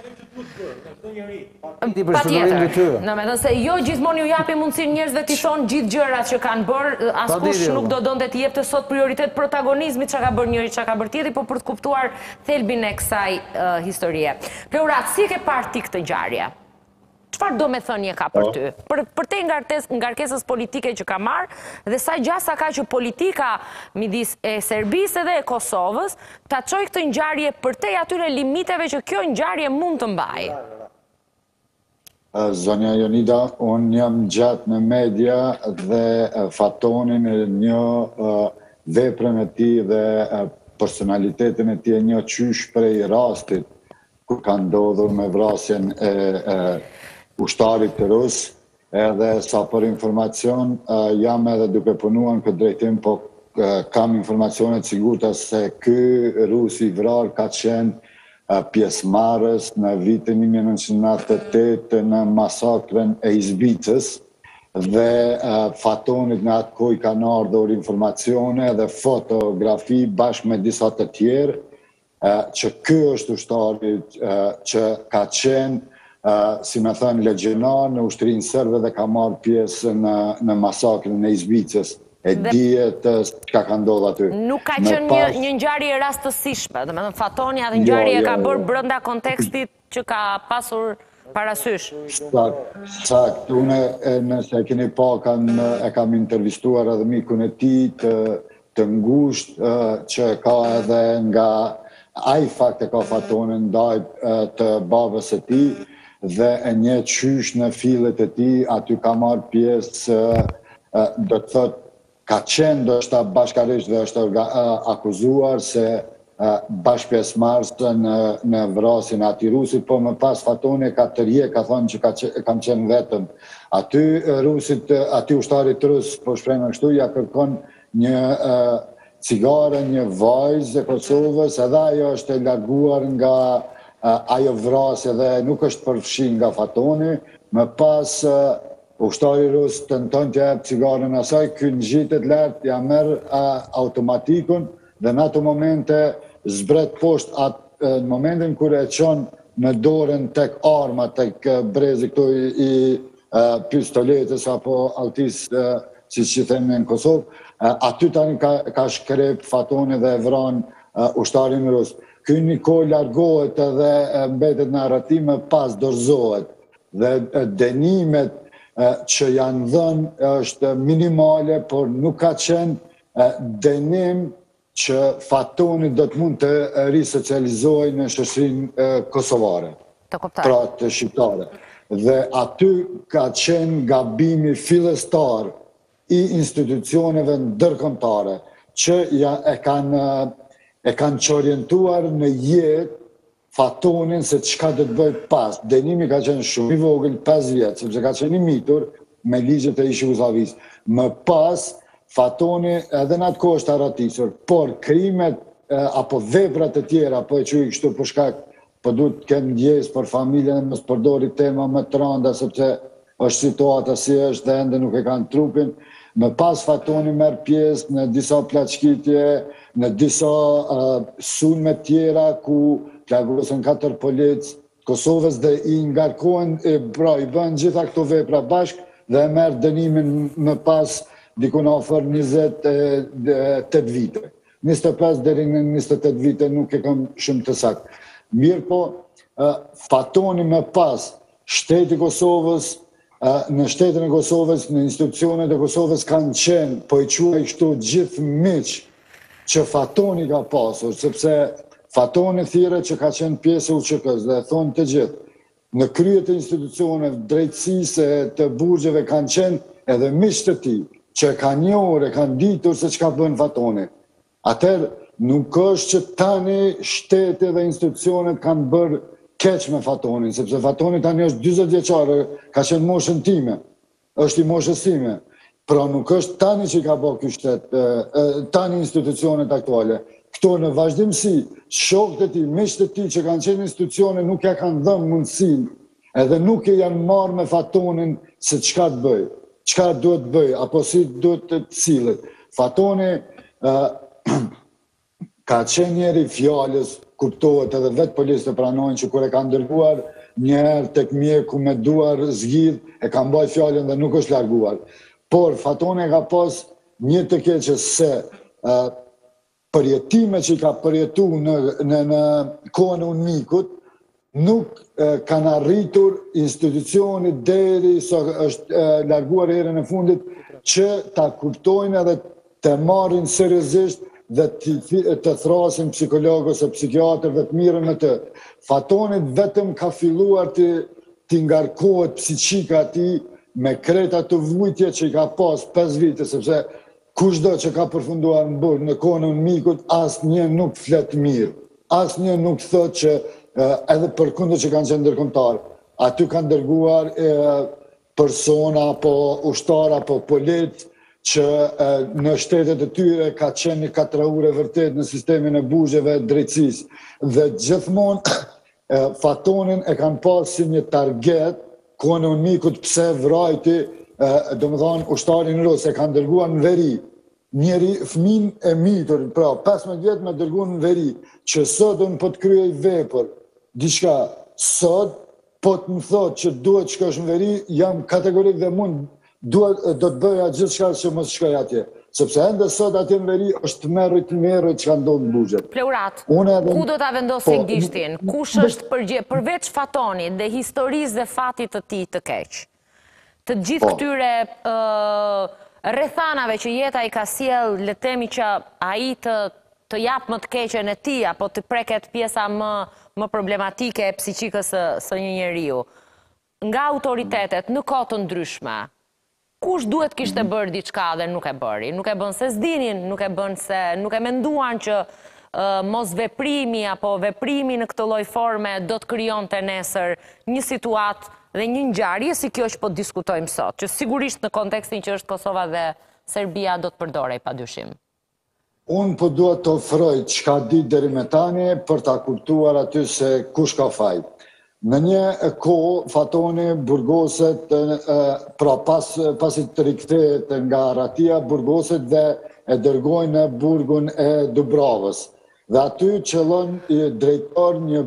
patjetër. Në me thënë se jo gjithmonë ju japi mundësinë njerëzve t'i thonë gjithë gjërat që kanë bërë, askush nuk do donte t'i jepte sot prioritet protagonizmit çka ka bërë njëri, çka ka bërë tjetri, por për të kuptuar thelbin e kësaj historie. Pleurat, si ke parë ti këtë ngjarje? Çfarë do me thënie ka për ty? Për, për te ngarkesës politike që ka marrë, dhe sa gjasa ka që politika midis e Serbisë dhe e Kosovës, ta çojë këtë ngjarje për te atyre limiteve që kjo ngjarje mund të mbajë. Zonja Jonida, unë jam gjatë në media dhe Fatonin e një veprën e tij dhe personalitetin e tij e një qysh prej rastit ku ka ndodhur me vrasjen e ushtarit të rus, edhe sa për informacion, jam edhe duke punuar në këtë drejtim, po kam informacionet sigurta se ky rusi vrar ka qenë pjesëmarrës në vitin një mijë nëntëqind e nëntëdhjetë e tetë në masakrën e Izbicës, dhe Fatonit në atë kohë kanë ardhur informacione dhe fotografi bashkë me disa të tjerë, që ky është ushtari që ka qenë Uh, si me thënë legionar në ushtrinë serbe dhe ka marrë pjesë në, në masakrën e Izbicës. E dhe... dihet çka ka ndodhur aty. Nuk ka qenë pas... një, një ngjarje rastësishme, do të thënë Fatoni atë ngjarje jo, jo, ka bërë brenda kontekstit që ka pasur parasysh. Sakt, sakt. Unë nëse e keni pa kanë e kam intervistuar edhe mikun e tij të, të ngushtë që ka edhe nga ai fakt e ka Fatonin ndaj të babës së tij, dhe e një qysh në fillet e tij, aty ka marrë pjesë, do të thot, ka qenë do shta bashkarisht dhe është akuzuar se bashkë pjesëmarrës në, në vrasjen e atij rusit, po më pas Fatoni ka tërje, ka thonë që ka qenë, kam qenë vetëm. Aty rusit, aty ushtarit rus, po shprehna kështu, ja kërkon një uh, cigare, një vajzë e Kosovës, edhe ajo është e larguar nga ajo vrasje dhe nuk është përfshi nga Fatoni, më pas ushtari rus tenton të jep cigaren asaj, ky ngjitet lart, ja merr automatikun dhe në ato momente zbret poshtë atë në momentin kur e çon në dorën tek arma, tek brezi këtu i, i pistoletës apo altis, siç i themi në Kosovë, aty tani ka, ka shkrep Fatoni dhe e vran ushtarin rus. Ky Nikol largohet edhe mbetet në arretim e pas dorëzohet. Dhe dënimet që janë dhënë është minimale, por nuk ka qenë dënim që Fatoni do të mund të risocializohej në shoqërinë kosovare, pra të shqiptare. Dhe aty ka qenë gabimi fillestar i institucioneve ndërkombëtare që ja, e kanë e kanë që orientuar në jetë Fatonin se çka do të bëjë pas. Dënimi ka qenë shumë i vogël, pesë vjet, sepse ka qenë i mitur me ligjet e Jugosllavisë. Më pas, Fatoni edhe në atë kohë është arratisur, por krimet apo veprat e tjera, po e quaj kështu për shkak, po duhet të kemë ndjesë për familjen e mos përdori tema më të rënda, sepse është situata si është dhe ende nuk e kanë trupin. Më pas Fatoni merr pjesë në disa plaçkitje, në disa uh, sulme tjera ku plagosën katër policë Kosovës dhe i ngarkohen, e, pra i bën gjitha këto vepra bashkë dhe e merr dënimin më pas dikun afër njëzet e tetë vite. njëzet e pesë deri në njëzet e tetë vite, nuk e kam shumë të saktë. Mirë po, fatoni me pas shteti Kosovës, në shtetin e Kosovës, në institucionet e Kosovës kanë qenë, po i quaj kështu gjithë miq që fatoni ka pasur, sepse fatoni thire që ka qenë pjesë e U Q K-s dhe thonë të gjithë. Në kryet e institucionet, drejtësisë të burgjeve kanë qenë edhe miqtë të ti, që kanë njohur e kanë ditur se çka bën fatoni. Atëherë, nuk është që tani shtete dhe institucionet kanë bërë keq me fatonin, sepse fatoni tani është dyzet vjeçare, ka qenë moshën time, është i moshës time. Pra nuk është tani që ka bërë ky shtet, tani institucionet aktuale. Këto në vazhdimsi, shokët e tij, miqtë e tij që kanë qenë institucione nuk ja kanë dhënë mundësinë, edhe nuk e janë marrë me fatonin se çka të bëj, çka duhet të bëj, apo si duhet të cilët. Fatoni ka qenë njeri fjalës, kuptohet edhe vetë policë të pranojnë që kur e ka ndërguar njerë tek mjeku me duar zgjidh, e ka mbajtur fjalën dhe nuk është larguar. Por fatoni ka pas një të keqës se përjetime që i ka përjetu në, në, në kohën e UNMIK-ut nuk kanë arritur institucionit deri sa është larguar herën e fundit që ta kuptojnë edhe të marrin seriozisht dhe të thrasin psikologë ose psikiatër dhe të mirën me të. Fatonit vetëm ka filluar të, të ngarkohet psiqika ati me kreta të vujtje që i ka pas pesë vite, sepse kushdo që ka përfunduar në burg në kohën e UNMIK-ut, asë një nuk flet mirë, asë një nuk thot që edhe për kundër që kanë qenë ndërkombëtar, aty kanë dërguar persona, apo ushtar, apo polit, që në shtetet e tyre ka qenë një katraure vërtet në sistemin e burgjeve drejtësisë. Dhe gjithmonë fatonin e kanë pas si një target, kohën e UNMIK-ut pse vrajti, do më thonë, ushtarin rus e kanë dërguar në veri, njeri fëmin e mitur, pra pesëmbëdhjetë vjetë me dërguar në veri, që sot unë po të kryej vepër, diçka, sot po të më thot që duhet që është në veri, jam kategorik dhe mund duhet, do të bëja gjithë shka që mos shkoj atje. Sepse ende sot atje në veri është të merë të merë që ka ndonë në burgjet. Pleurat, ku do të vendosin gishtin? Kush është përgje, përveç fatonit dhe historisë dhe fatit të ti të keqë? Të gjithë këtyre rrethanave që jeta i ka sjell, le të themi që ai të të jap më të keqen e tij apo të preket pjesa më më problematike e psiqikës së, së një njeriu. Nga autoritetet në kohë të ndryshme, kush duhet kishte bërë diçka dhe nuk e bëri? Nuk e bën se s'dinin, nuk e bën se nuk e menduan që uh, mos veprimi apo veprimi në këtë lloj forme do të krijonte nesër një situatë dhe një ngjarje si kjo që po diskutojmë sot, që sigurisht në kontekstin që është Kosova dhe Serbia do të përdorej padyshim. Unë po duhet të ofroj çka di deri me tani për ta kuptuar aty se kush ka faj. Në një kohë fatoni burgoset, pra pas, pasi të rikthehet nga Ratia, burgoset dhe e dërgojnë në burgun e Dubravës. Dhe aty qëllon i drejtor një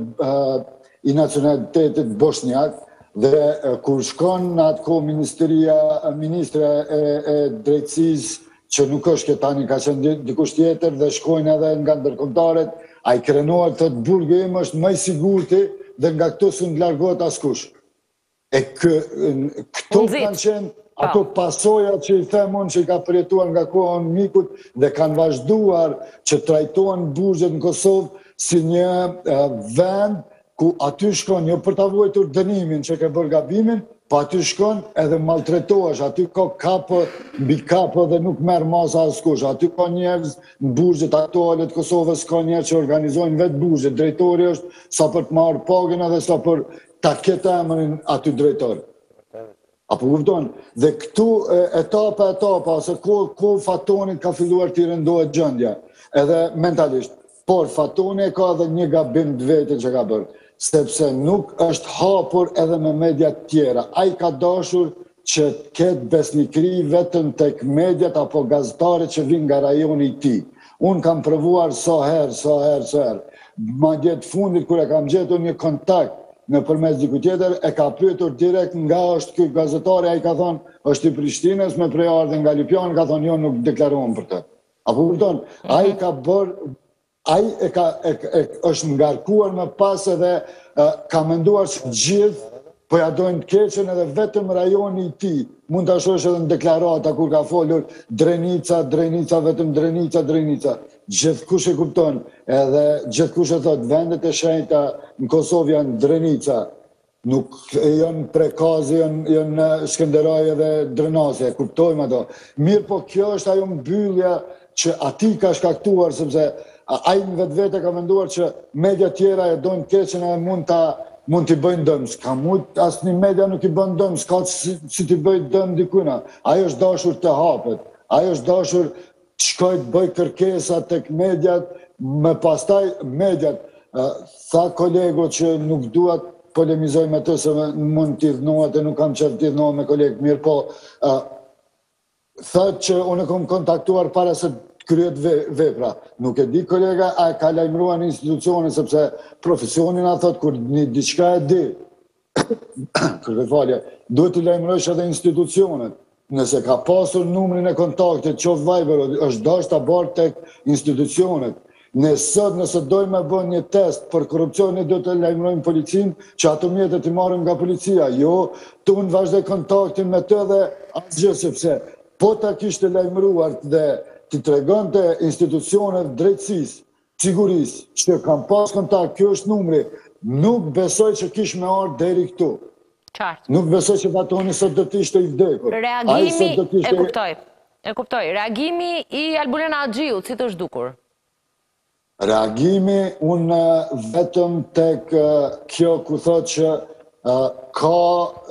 i nacionalitetit bosnjak, dhe kur shkon në atë kohë ministeria, ministre e, e drejtësisë, që nuk është këtë tani, ka qenë dikush tjetër, dhe shkojnë edhe nga ndërkombëtarët, a i krenohet të të burgë im është më i sigurti dhe nga këto së në largohet askush. E kë, këto kanë qenë ato pasoja që i themon që i ka përjetuar nga kohën mikut dhe kanë vazhduar që trajtohen burgjet në Kosovë si një uh, vend ku aty shkon një për të vuajtur dënimin që ke bërë gabimin, pa aty shkon edhe maltretohesh, aty ka kapë, mbi kapë dhe nuk merë masa askush, aty ka njerëz në burgjet aktuale të Kosovës, ka njerëz që organizojnë vetë burgjet, drejtori është sa për të marrë pagën edhe sa për ta ketë emrin aty drejtori. Apo kupton? Dhe këtu etapa etapa, ose ku, ku fatonit ka filluar të rëndohet gjendja, edhe mentalisht. Por fatoni ka edhe një gabim të vetin që ka bërë, sepse nuk është hapur edhe me media tjera. Ai ka dashur që të ketë besnikëri vetëm tek mediat apo gazetarët që vinë nga rajoni i tij. Unë kam provuar sa herë, sa herë, sa herë. Madje të fundit kur e kam gjetur një kontakt në përmes diku tjetër, e ka pyetur direkt nga është ky gazetari, ai ka thonë, është i Prishtinës me prejardhje nga Lipjani, ka thonë jo, nuk deklarohem për të. Apo kupton? Ai ka bërë ai e ka, e, e, është ngarkuar më pas edhe e, ka menduar që gjithë po ja dojnë të keqen edhe vetëm rajoni i ti. Mund të shosh edhe në deklarata kur ka folur Drenica, Drenica, vetëm Drenica, Drenica. Gjithkush e kupton, edhe gjithkush e thot, vendet e shenjta në Kosovë janë Drenica. Nuk janë Prekazi, janë, janë Shkenderaj edhe Drenase, kuptojmë ato. Mirë po kjo është ajo mbyllja që ati ka shkaktuar, sepse ai në vetë vete ka menduar që media tjera e dojnë keqen edhe mund ta mund t'i bëjnë dëmë. S'ka mund, asë një media nuk i bëjnë dëmë, s'ka si, si t'i bëjnë dëmë dikuna. Ajo është dashur të hapet, ajo është dashur të shkoj të bëjë kërkesa tek mediat, me pastaj mediat. Tha kolego që nuk duat polemizoj me të se mund t'i dhnohet e nuk kam qef t'i dhnohet me kolegë mirë, po thët që unë kom kontaktuar para se kryet vepra. Nuk e di kolega, a ka lajmëruar në institucione, sepse profesionin a thot, kur një diçka e di, kërve falje, duhet të lajmërojsh edhe institucionet. Nëse ka pasur numrin e kontaktit, qoftë Viber, është dash të barë tek institucionet. Nësët, nëse dojmë me bën një test për korupcionin, do të lajmërojmë policin, që ato mjetet i marrim nga policia. Jo, të unë vazhdoj kontaktin me të dhe asgjë, sepse po ta kishte lajmëruar dhe ti tregon të institucionet drejtësisë, sigurisë, që kam pas kontakt, kjo është numri, nuk besoj që kish me ardhur deri këtu. Qartë. Nuk besoj që Fatoni sot do të ishte i vdekur. Reagimi, e kuptoj, e kuptoj, reagimi i Albulena Axhiut, si të është dukur? Reagimi, unë vetëm tek kjo ku thot që ka,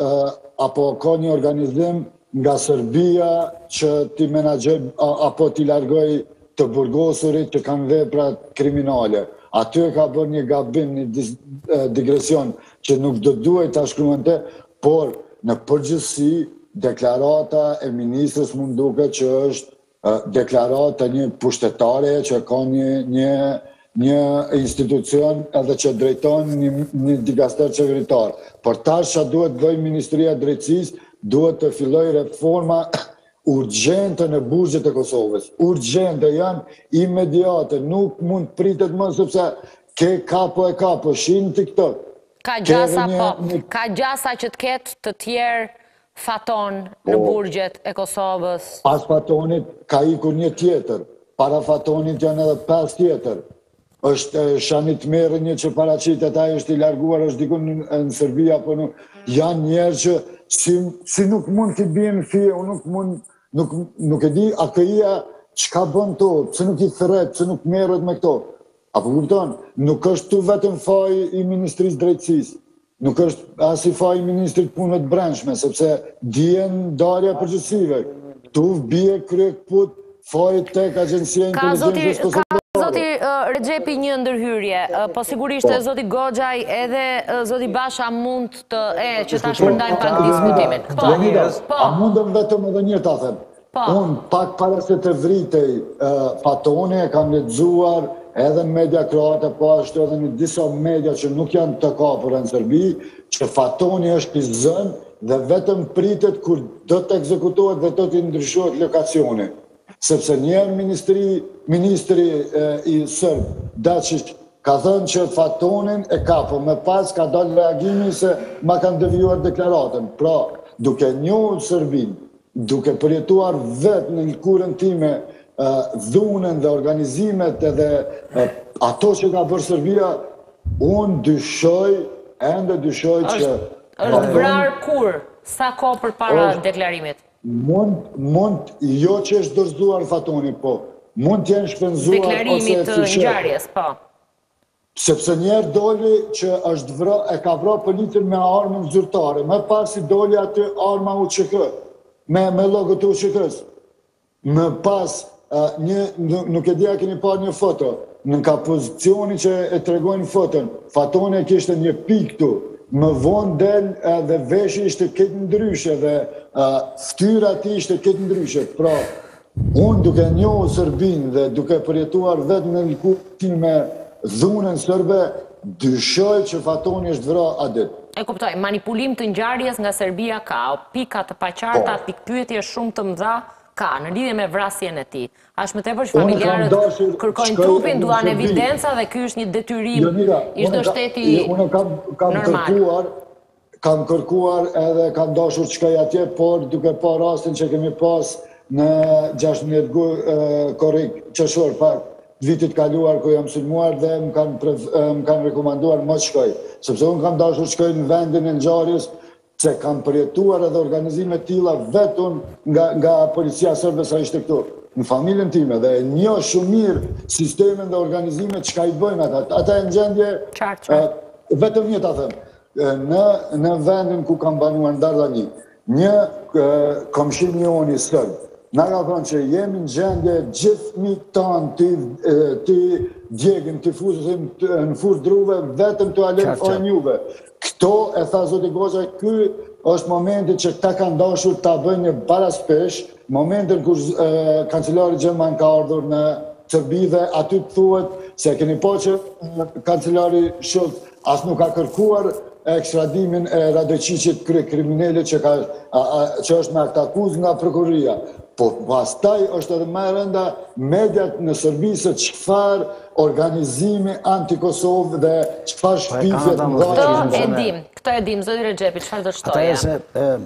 apo ka një organizim nga Serbia që ti menaxhoj apo ti largoj të burgosurit që kanë vepra kriminale. Aty e ka bërë një gabim, një digresion që nuk do duhet ta shkruante, por në përgjithësi deklarata e ministrës mund duket që është deklarata një pushtetare që ka një një një institucion edhe që drejton një, një dikaster qeveritar. Por tash që duhet bëjë Ministria e Drejtësisë, duhet të filloj reforma urgjente në burgjet e Kosovës. Urgjente, janë imediate, nuk mund pritet më sepse ke kapo e kapo, shinë TikTok. Ka gjasa po, ka gjasa që të ketë të tjerë faton në burgjet e Kosovës. Pas fatonit ka ikur një tjetër, para fatonit janë edhe pas tjetër. është Shanit Merë një që paraqitet, ajo është i larguar, është dikun në Serbia, apo nuk, janë njerë që si, si nuk mund t'i bjen fije, nuk mund, nuk, nuk e di, a këja që ka bën to, që nuk i thret, që nuk merët me këto. Apo kupton, nuk është tu vetëm faj i Ministrisë Drejtësisë, nuk është as i faj i Ministrit Punëve të Brendshme, sepse dijen darja përgjithësive. Tu bie krye put faj tek Agjencia Inteligjencës Kosovare. Zoti Rexhepi një ndërhyrje, po sigurisht e zoti Goxhaj edhe zoti Basha mund të, e, që ta shpërndajmë pak diskutimin. Po, a mundëm vetëm edhe një ta them. Unë pak para se të vritej Fatoni e kam lexuar edhe në media kroate, po ashtu edhe në disa media që nuk janë të kapur në Serbi, që Fatoni është i zënë dhe vetëm pritet kur do të ekzekutohet dhe do të ndryshohet lokacioni. Sepse njerë ministri, ministri e, i Sërbë, Dacic, ka thënë që Fatonin e kapo, me pas ka dalë reagimi se ma kanë devijuar deklaratën. Pra, duke njohur Sërbin, duke përjetuar vetë në lëkurën time e, dhunën dhe organizimet edhe e, ato që ka bërë Serbia, unë dyshoj, ende dyshoj që... është vrarë kur? Sa ko për para deklarimit? Mund, mund, jo që është dorëzuar Fatoni, po, mund t'jenë shpenzuar... Deklarimit të ngjarjes, po. Sepse njerë doli që është vra, e ka vra policin me armën zyrtare, me pasi doli aty arma U Q K, me, me logo të U Q K-s. Me pas, një, nuk e dhja keni par një foto, në ka pozicioni që e tregojnë foton, Fatoni e kishte një pik tu, më vonë del dhe veshi ishte këtë ndryshe dhe ftyra ti ishte këtë ndryshe. Pra, unë duke njohë Sërbin dhe duke përjetuar vetë në lëkurë me dhunën sërbe, dyshoj që Fatoni është vra adit. E kuptoj, manipulim të ngjarjes nga Serbia ka, o pika të paqarta, pikpyetje shumë të mëdha, ka në lidhje me vrasjen e tij. Ashtë më tepër që familjarët kërkojnë trupin, duan evidenca dhe ky është një detyrim i çdo shteti normal. Kam kërkuar edhe kam dashur të shkoj atje, por duke pa rastin që kemi pas në gjashtëmbëdhjetë korrik qershor pak vitit kaluar ku jam sulmuar dhe më kanë rekomanduar më të shkoj. Sepse unë kam dashur të shkoj në vendin e ngjarjes, se kam përjetuar edhe organizime tilla vetëm nga policia serbe sa ishte këtu. Në familjen time dhe njoh shumë mirë sistemin dhe organizimet çka i bëjnë ata. Ata janë gjendje vetëm një ta them. Në vendin ku kam banuar në Dardani, një komshin joni sërb na ka thënë që jemi në gjendje gjithë miqtë tanë të djegin, të fusim në fusë druve, vetëm të alem fojnë juve. Këto, e tha Zoti Goxha, ky është momenti që ta kanë dashur ta bëjnë një paraspesh, momentin kur kancelari Gjerman ka ardhur në Serbi dhe aty të thuhet se keni po që kancelari Schulz as nuk ka kërkuar ekstradimin e Radojčićit kriminale që është me akt akuz nga prokuroria. Po pastaj është edhe më e rënda mediat në Serbi se çfarë organizimi anti-Kosovë dhe çfarë shpifje të mëdha. Këto e dim, këto e dim, zoti Rexhepi, çfarë do të shtoja?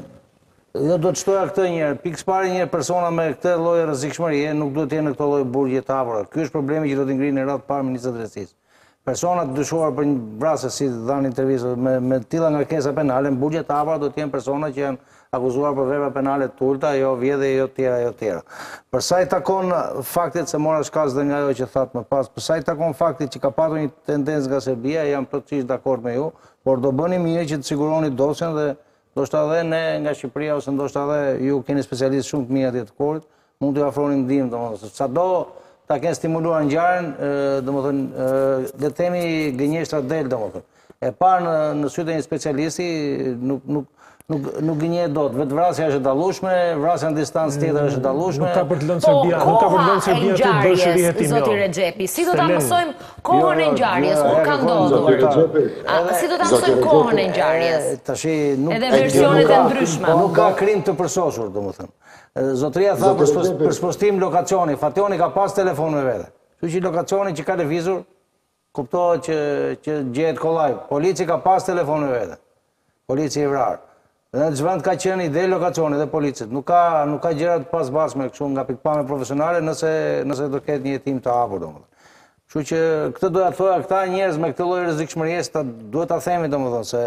Jo do të shtoja këtë njërë, pikës pari një persona me këtë lloj rrezikshmërie nuk duhet të jenë në këto lloj burgje të hapura. Ky është problemi që do t'i ngrihen në radhë parë ministrit të drejtësisë. Personat dyshuar për një vrasje, si dhanë intervistë, me tilla ngarkesa penale, në burgje të hapura do të jenë persona që janë akuzuar për vepra penale të ulta, jo vjedhje, jo tjera, jo tjera. Për sa i takon faktit, se mora shkas dhe nga ajo që thatë më pas, për sa i takon faktit që ka patur një tendencë nga Serbia, jam plotësisht dakord me ju, por do bëni mirë që të siguroni dosjen dhe ndoshta edhe ne nga Shqipëria ose ndoshta edhe ju keni specialistë shumë të mirë atje të korit, mund t'ju afronim ndihmë, domethënë, sado ta kenë stimuluar ngjarjen, domethënë, le të themi gënjeshtra del, domethënë. E parë në sytë e një specialisti nuk nuk nuk gënjehet dot. Vetë vrasja është e dallueshme, vrasja në distancë tjetër është e dallueshme. Nuk ka për të lënë Serbia, nuk ka për të lënë Serbia të bëjë shërihetim. Zoti Rexhepi, si do ta mësojmë kohën e ngjarjes, kur ka ndodhur? Si do ta mësojmë kohën e ngjarjes? Tash nuk edhe versionet e ndryshme. Nuk ka krim të përsosur, domethënë. Zotëria tha për spostim lokacioni, Fationi ka pas telefon me vete. Kështu që lokacioni që ka lëvizur, kuptohet që gjehet kollaj. Polici ka pas telefon me vete. Polici i vrarë. Dhe në çvend ka qenë ide lokacioni dhe policit. Nuk ka nuk ka gjëra të pasbashme kështu nga pikpamje profesionale nëse nëse do ketë një hetim të hapur domethënë. Kështu që këtë doja të thoja, këta njerëz me këtë lloj rrezikshmërie duhet ta themi domethënë se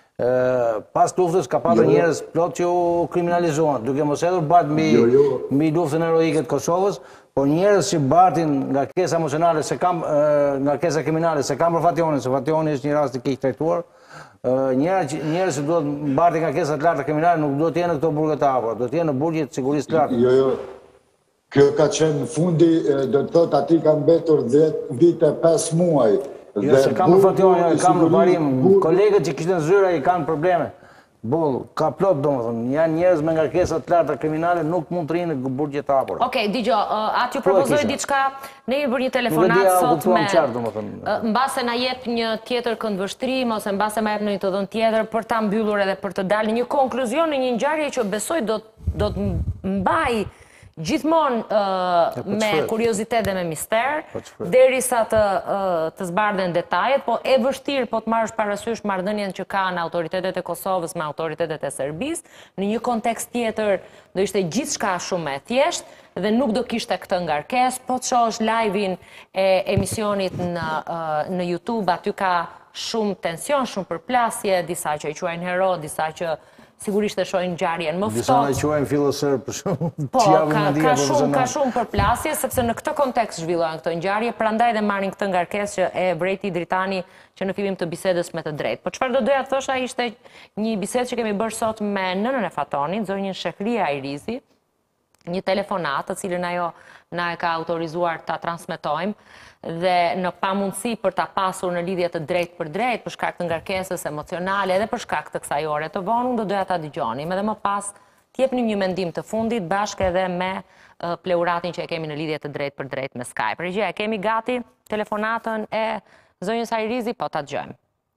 pas luftës ka pasur njerëz plot që u kriminalizuan, duke mos hedhur bart mbi mbi luftën heroike të Kosovës, por njerëz që bartin ngarkesa emocionale se kanë ngarkesa kriminale se kanë për Fationin, se Fationi është një rast i keq trajtuar. Njerëz që duhet mbartin ngarkesa të larta kriminale nuk duhet të jenë në këto burgë të hapura, duhet të jenë në burgje të sigurisë të lartë. Jo, jo. Kjo ka qenë në fundi, do të thotë aty kanë mbetur dhjetë vite pesë muaj. Jo, se kam në Fationin, kam në parim, kolegët që kishin zyra i kanë probleme. Bull, ka plot domethënë, janë njerëz me ngarkesa të larta kriminale nuk mund të rinë në burgje të hapura. Okej, dëgjoj, aty ju propozoj diçka, ne i bëri një telefonat sot me mbase na jep një tjetër këndvështrim ose mbase ma jep në një të dhënë tjetër për ta mbyllur edhe për të dalë një konkluzion në një ngjarje që besoj do do të mbaj gjithmonë me kuriozitet dhe me mister, derisa të të zbardhen detajet, po e vështirë po të marrësh parasysh marrëdhënien që kanë autoritetet e Kosovës me autoritetet e Serbisë, në një kontekst tjetër do ishte gjithçka shumë e thjeshtë dhe nuk do kishte këtë ngarkesë, po të shohësh live-in e emisionit në në YouTube, aty ka shumë tension, shumë përplasje, disa që e quajnë hero, disa që sigurisht e shohin ngjarjen më ftohtë. Disa e quajnë filloser për shumë. Po, ka shumë ka shumë përplasje sepse në këtë kontekst zhvillohen këto ngjarje, prandaj dhe marrin këtë ngarkesë që e vrejti Dritani që në fillim të bisedës me të drejtë. Po çfarë do doja të thosha ishte një bisedë që kemi bërë sot me nënën e Fatonit, zonjën Shehria Ajrizi, një telefonat të cilën ajo na e ka autorizuar ta transmetojmë dhe në pamundësi për ta pasur në lidhje të drejtë për drejtë për shkak të ngarkesës emocionale edhe për shkak të kësaj ore të vonë, do doja ta dëgjonim edhe më pas të jepnim një mendim të fundit bashkë edhe me pleuratin që e kemi në lidhje të drejtë për drejtë me Skype. Regjia, e kemi gati telefonatën e zonjës Ajrizi, po ta dëgjojmë.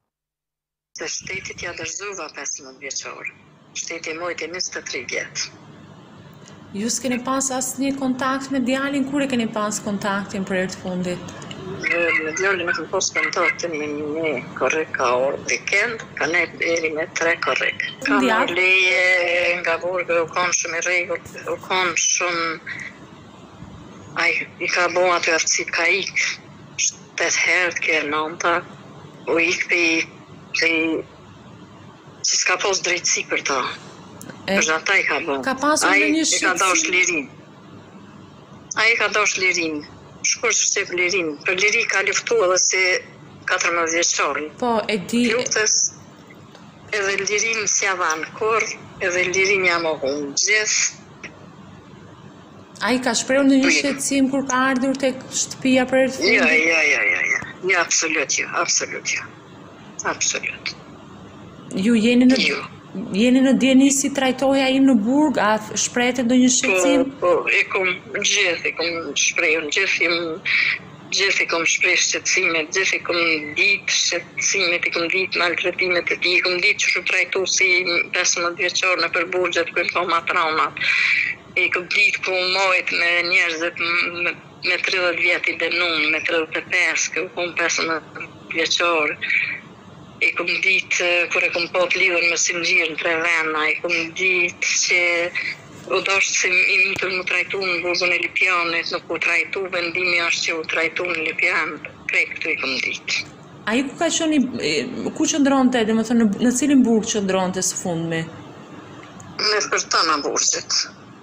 Se shtetit ja dërzuva pesëmbëdhjetë vjeçor. Shteti mojt e njëzet e tre vjetë. Ju s'keni pas asnjë kontakt me djalin, kur e keni pas kontaktin për herë të fundit? Me djalin e kam pas kontaktin me një korrek ka orë weekend, ka ne deri me tre korrek. Ka marrë leje nga burgë, u kanë shumë i rregull, u kanë shumë ai i ka bo aty aftësi ka ik shtet herë të kërë nënta, u ik për që s'ka pas drejtësi për ta. Për ata i ka bo. Ka pasur në një shqetësi? Ai i ka dash lirin. Ai i ka dash lirin. Shkur që për lirin. Për liri ka luftu edhe si katërmbëdhjetë vjeçari. Po, e di... Luftës edhe lirin s'ja dhanë kur, edhe lirin ja mohun gjithë. A i ka shprehur në një shqetësim kur ka ardhur tek shtëpia për herë të fundit? Jo, jo, jo, jo, jo. Jo, absolut jo, absolut jo. Absolut. Ju jeni në Jo. jeni në dieni si trajtohej ai në burg, a shprehet ndonjë shqetësim? Po, po, e kom gjithë, e kom shprehur, gjithë jam gjithë i kom shpreh shqetësimet, gjithë i kom ditë shqetësimet, i kom ditë maltretimet e tij, i kom ditë që shu trajtu si pesëmbëdhjetë vjeçar në për burgjet ku ka ma traumat. I kom ditë ku mojt me njerëzit me, me tridhjetë vjet i denun, me tridhjetë e pesë, ku kom pesëmbëdhjetë vjeçar. I kom ditë, kur e kom pot lidhën me Sinxhir në tre vena, i kom ditë që u dashtë se i mitër më trajtu në burgun e Lipjanit, nuk u trajtu, vendimi është që u trajtu në Lipjan, krej këtu i kom ditë. A i ku ka qëni, ku qëndronte, dhe më thënë, në cilin burg qëndronte së fundmi? Në përtana burgjit.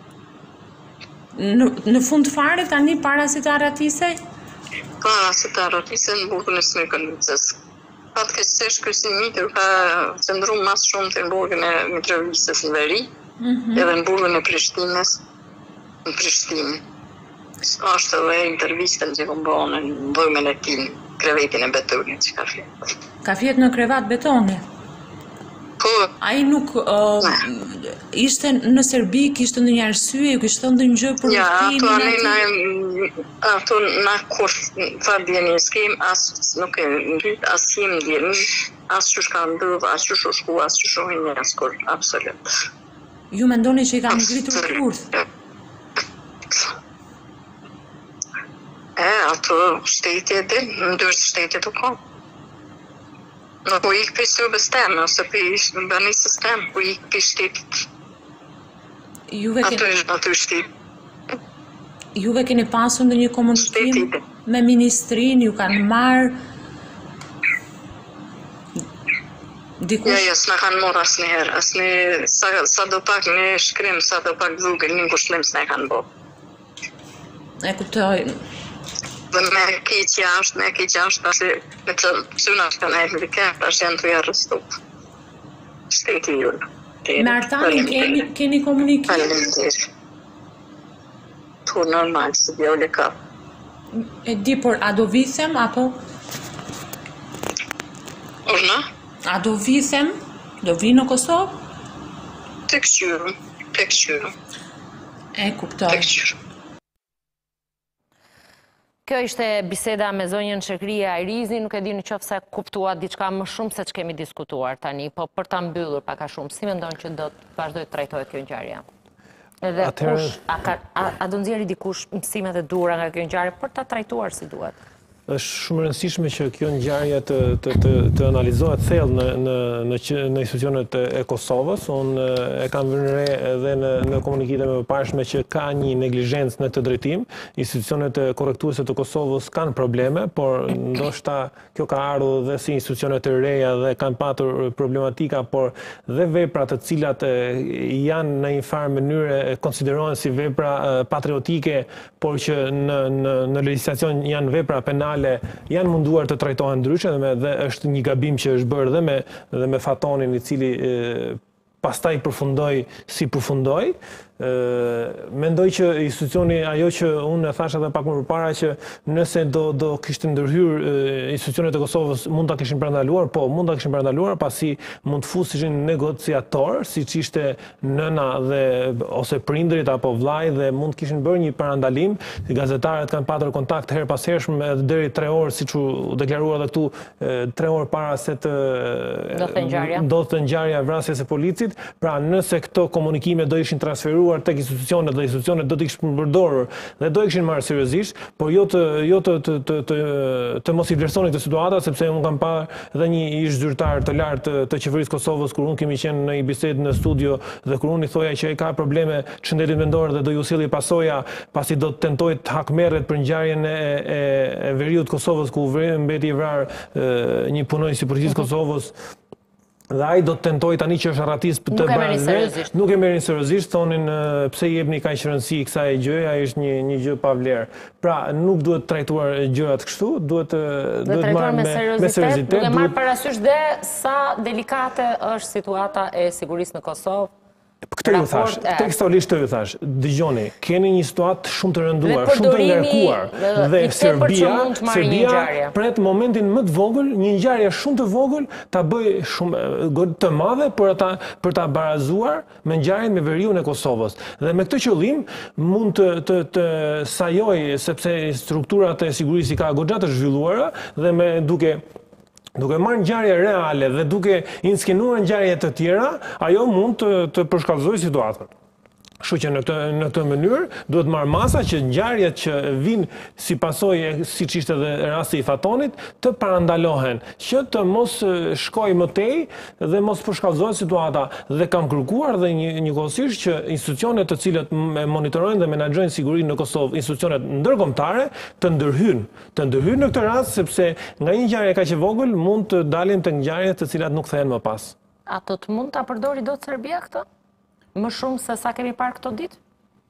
Në, në fund fare tani para se të arratisej? Para se të arratisej në burgun e Smyrkonicës. Fatë kësësht kësi mitër ka qëndru mas shumë të në burgun e Mitrovisës në veri, mm -hmm. edhe në burgun e Prishtinës, në Prishtinë. Ashtë edhe intervistën që kom bo në dhëmën e tim, krevetin e betonit që ka fjetë. Ka fjetë në krevat betoni? Po. A i nuk uh, ishte në Serbi, kishte ndonjë arsye, ju kishte ndonjë gjë për ja, udhëtimin aty? Ja, ato na kur fa djeni skem, as nuk e ndryt, as jem djeni, as që shka ndëv, as që shka shku, as që shohin një as kur, absolut. Ju mendoni që i ka ngritur kurth? E, ato shtetje dhe, ndërës shtetje të ka. Nuk u ikë për sërbës temë, ose për banisës temë, u ikë për shtetit. Ato shtetit. Juve keni pasur në një komunikim me ministrin, ju kanë marë dikush? Ja, ja, s'na kanë morë asë njëherë, asë një, sa, sa do pak një shkrim, sa do pak dhugë, një ngushlim s'na kanë bo. E kuptoj. Dhe me keqja është, me keqja është, pasi me të pësuna që kanë e Amerikanë, ashtë janë të jarë rëstup. Shteti jullë. Me Artanin keni, keni komunikim? Faleminderit. Po normal, se djole ka. E di, por a do vithem, apo? Urna? A do vithem? Do vi në Kosovë? Të këqyrë, të këqyrë. E kuptoj. Të këqyrë. Kjo ishte biseda me zonjën Shekria Ajrizi, nuk e di në qofë se kuptuat diçka më shumë se që kemi diskutuar tani, po për ta mbyllur paka shumë, si mendon që do të vazhdoj të trajtojë kjo ngjarje? Edhe kush, a, ka, a, a do nxjerrë dikush mësimet e duhura nga kjo ngjarje për ta trajtuar si duhet? Është shumë rëndësishme që kjo ngjarje të, të, të, të analizohet thellë në, në, në, në institucionet e Kosovës. Unë e kam vënë re edhe në, në komunikimet më parshme që ka një neglizhencë në këtë drejtim. Institucionet korrektuese të Kosovës kanë probleme, por ndoshta kjo ka ardhur dhe si institucionet e reja dhe kanë patur problematika, por dhe vepra të cilat janë në një farë mënyrë konsiderohen si vepra patriotike, por që në, në, në legjislacion janë vepra penale, janë munduar të trajtohen ndryshe dhe, me, dhe është një gabim që është bërë dhe me, dhe me Fatonin i cili e, pastaj përfundoi si përfundoi. Mendoj që institucioni, ajo që unë e thash edhe pak më përpara, që nëse do, do kishte ndërhyr institucionet e Kosovës, mund ta kishin parandaluar, po mund ta kishin parandaluar pasi mund të fusishin negociator, siç ishte nëna dhe ose prindrit apo vllai, dhe mund të kishin bërë një parandalim. Gazetarët kanë patur kontakt her pas hershëm edhe deri tre orë, siç u deklaruar edhe këtu, tre orë para se të ndodhte ngjarja, ndodhte ngjarja e vrasjes së policit. Pra nëse këto komunikime do ishin transferuar kaluar tek institucionet dhe institucionet do t'i kishin përdorur dhe do e kishin marrë seriozisht, por jo të jo të të të, të, të mos i vlerësoni këtë situata, sepse unë kam parë edhe një ish zyrtar të lartë të, të qeverisë Kosovës kur unë kemi qenë në një bisedë në studio dhe kur unë i thoja që ai ka probleme të shëndetit mendor dhe do ju sillej pasoja pasi do të tentoj të hakmerret për ngjarjen e, e, e veriut Kosovës ku mbeti i vrarë një punonjës i policisë Kosovës. Dhe ai do të tentoj tani që është arratist të bërë. Nuk e merrin seriozisht, thonin pse i jepni kaq rëndësi kësaj gjëje, ai është një një gjë pa vlerë. Pra, nuk duhet trajtuar gjërat kështu, duhet duhet marrë me seriozitet. Duhet marrë parasysh dhe sa delikate është situata e sigurisë në Kosovë. Këtë ju thash, tekstualisht të ju thash, dëgjoni, keni një situatë shumë të rënduar, shumë të ngarkuar dhe Serbia, Serbia pret momentin më të vogël, një ngjarje shumë të vogël ta bëj shumë të madhe për ta për ta barazuar me ngjarjen me veriun e Kosovës. Dhe me këtë qëllim mund të të, të sajoj sepse strukturat e sigurisë ka goxha të zhvilluara dhe me duke Duke marrë ngjarje reale dhe duke inskenuar ngjarje të tjera, ajo mund të, të përshkallëzojë situatën. Kështu që në këtë në këtë mënyrë duhet marrë masa që ngjarjet që vinë si pasojë siç ishte edhe rasti i Fatonit të parandalohen, që të mos shkojë më tej dhe mos përshkallëzohet situata. Dhe kam kërkuar dhe një njëkohësisht që institucionet të cilët monitorojnë dhe menaxhojnë sigurinë në Kosovë, institucionet ndërkombëtare, të ndërhyjnë, të ndërhyjnë në këtë rast sepse nga një ngjarje kaq e vogël mund të dalim te ngjarje të cilat nuk thehen më pas. Ato të mund ta përdori dot Serbia këtë? Më shumë se sa kemi parë këto ditë?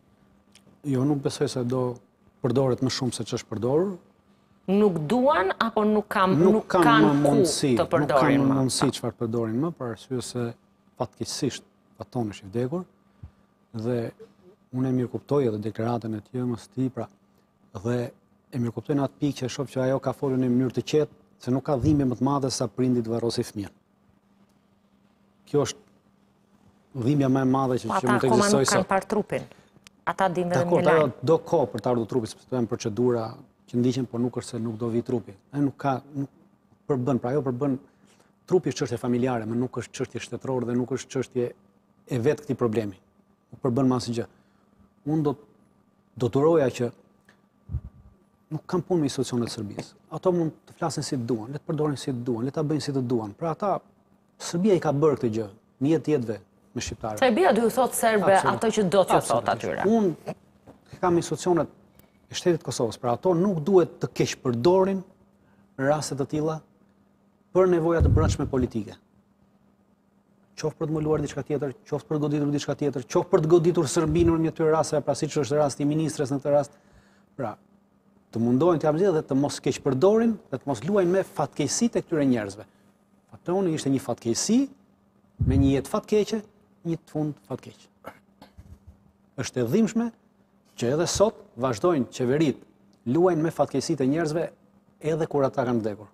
Jo, nuk besoj se do përdoret më shumë se që është përdorur. Nuk duan apo nuk kam nuk kanë mundësi të përdorin më? Nuk kanë mundësi çfarë të përdorin më, për arsye se fatkeqësisht Fatoni është i vdekur dhe unë e mirë kuptoj edhe deklaratën e tij mos ti, pra dhe e mirë kuptoj në atë pikë që shoh që ajo ka folur në mënyrë të qetë, se nuk ka dhimbje më të madhe sa prindi të varrosi fëmijën. Kjo është dhimbja më e madhe që mund të ekzistojë sot. Ata akoma nuk kanë parë trupin. Ata dinë vetëm një lajm. Do kohë për të ardhur trupi, sepse janë procedura që ndiqen, por nuk është se nuk do vi trupi. Ai nuk ka nuk përbën, pra ajo përbën trupi është çështje familjare, më nuk është çështje shtetërore dhe nuk është çështje e vetë këtij problemi. Nuk përbën më asgjë. Unë do do duroja që nuk kam punë me institucionet e Serbisë. Ato mund të flasin si duan, le të përdorin si duan, le ta bëjnë si të duan. Pra ata Serbia i ka bërë këtë gjë, në jetë jetëve me shqiptarët. Serbia do ju thotë serbe ato që do t'ju thotë atyre. Unë kam institucionet e shtetit Kosovës, pra ato nuk duhet të keq përdorin raste të tilla për nevoja të brendshme politike. Qoftë për të mëluar diçka tjetër, qoftë për të goditur diçka tjetër, qoftë për të goditur Serbinë në një këtyre rasteve, pra siç është rasti i ministres në këtë rast. Pra, të mundohen të japin dhe të mos keq përdorin dhe të mos luajnë me fatkeqësitë e këtyre njerëzve. Fatoni ishte një fatkeqësi me një jetë fatkeqe, një të fund fatkeq. Është e dhimbshme që edhe sot vazhdojnë qeveritë luajnë me fatkeqësitë e njerëzve edhe kur ata kanë vdekur.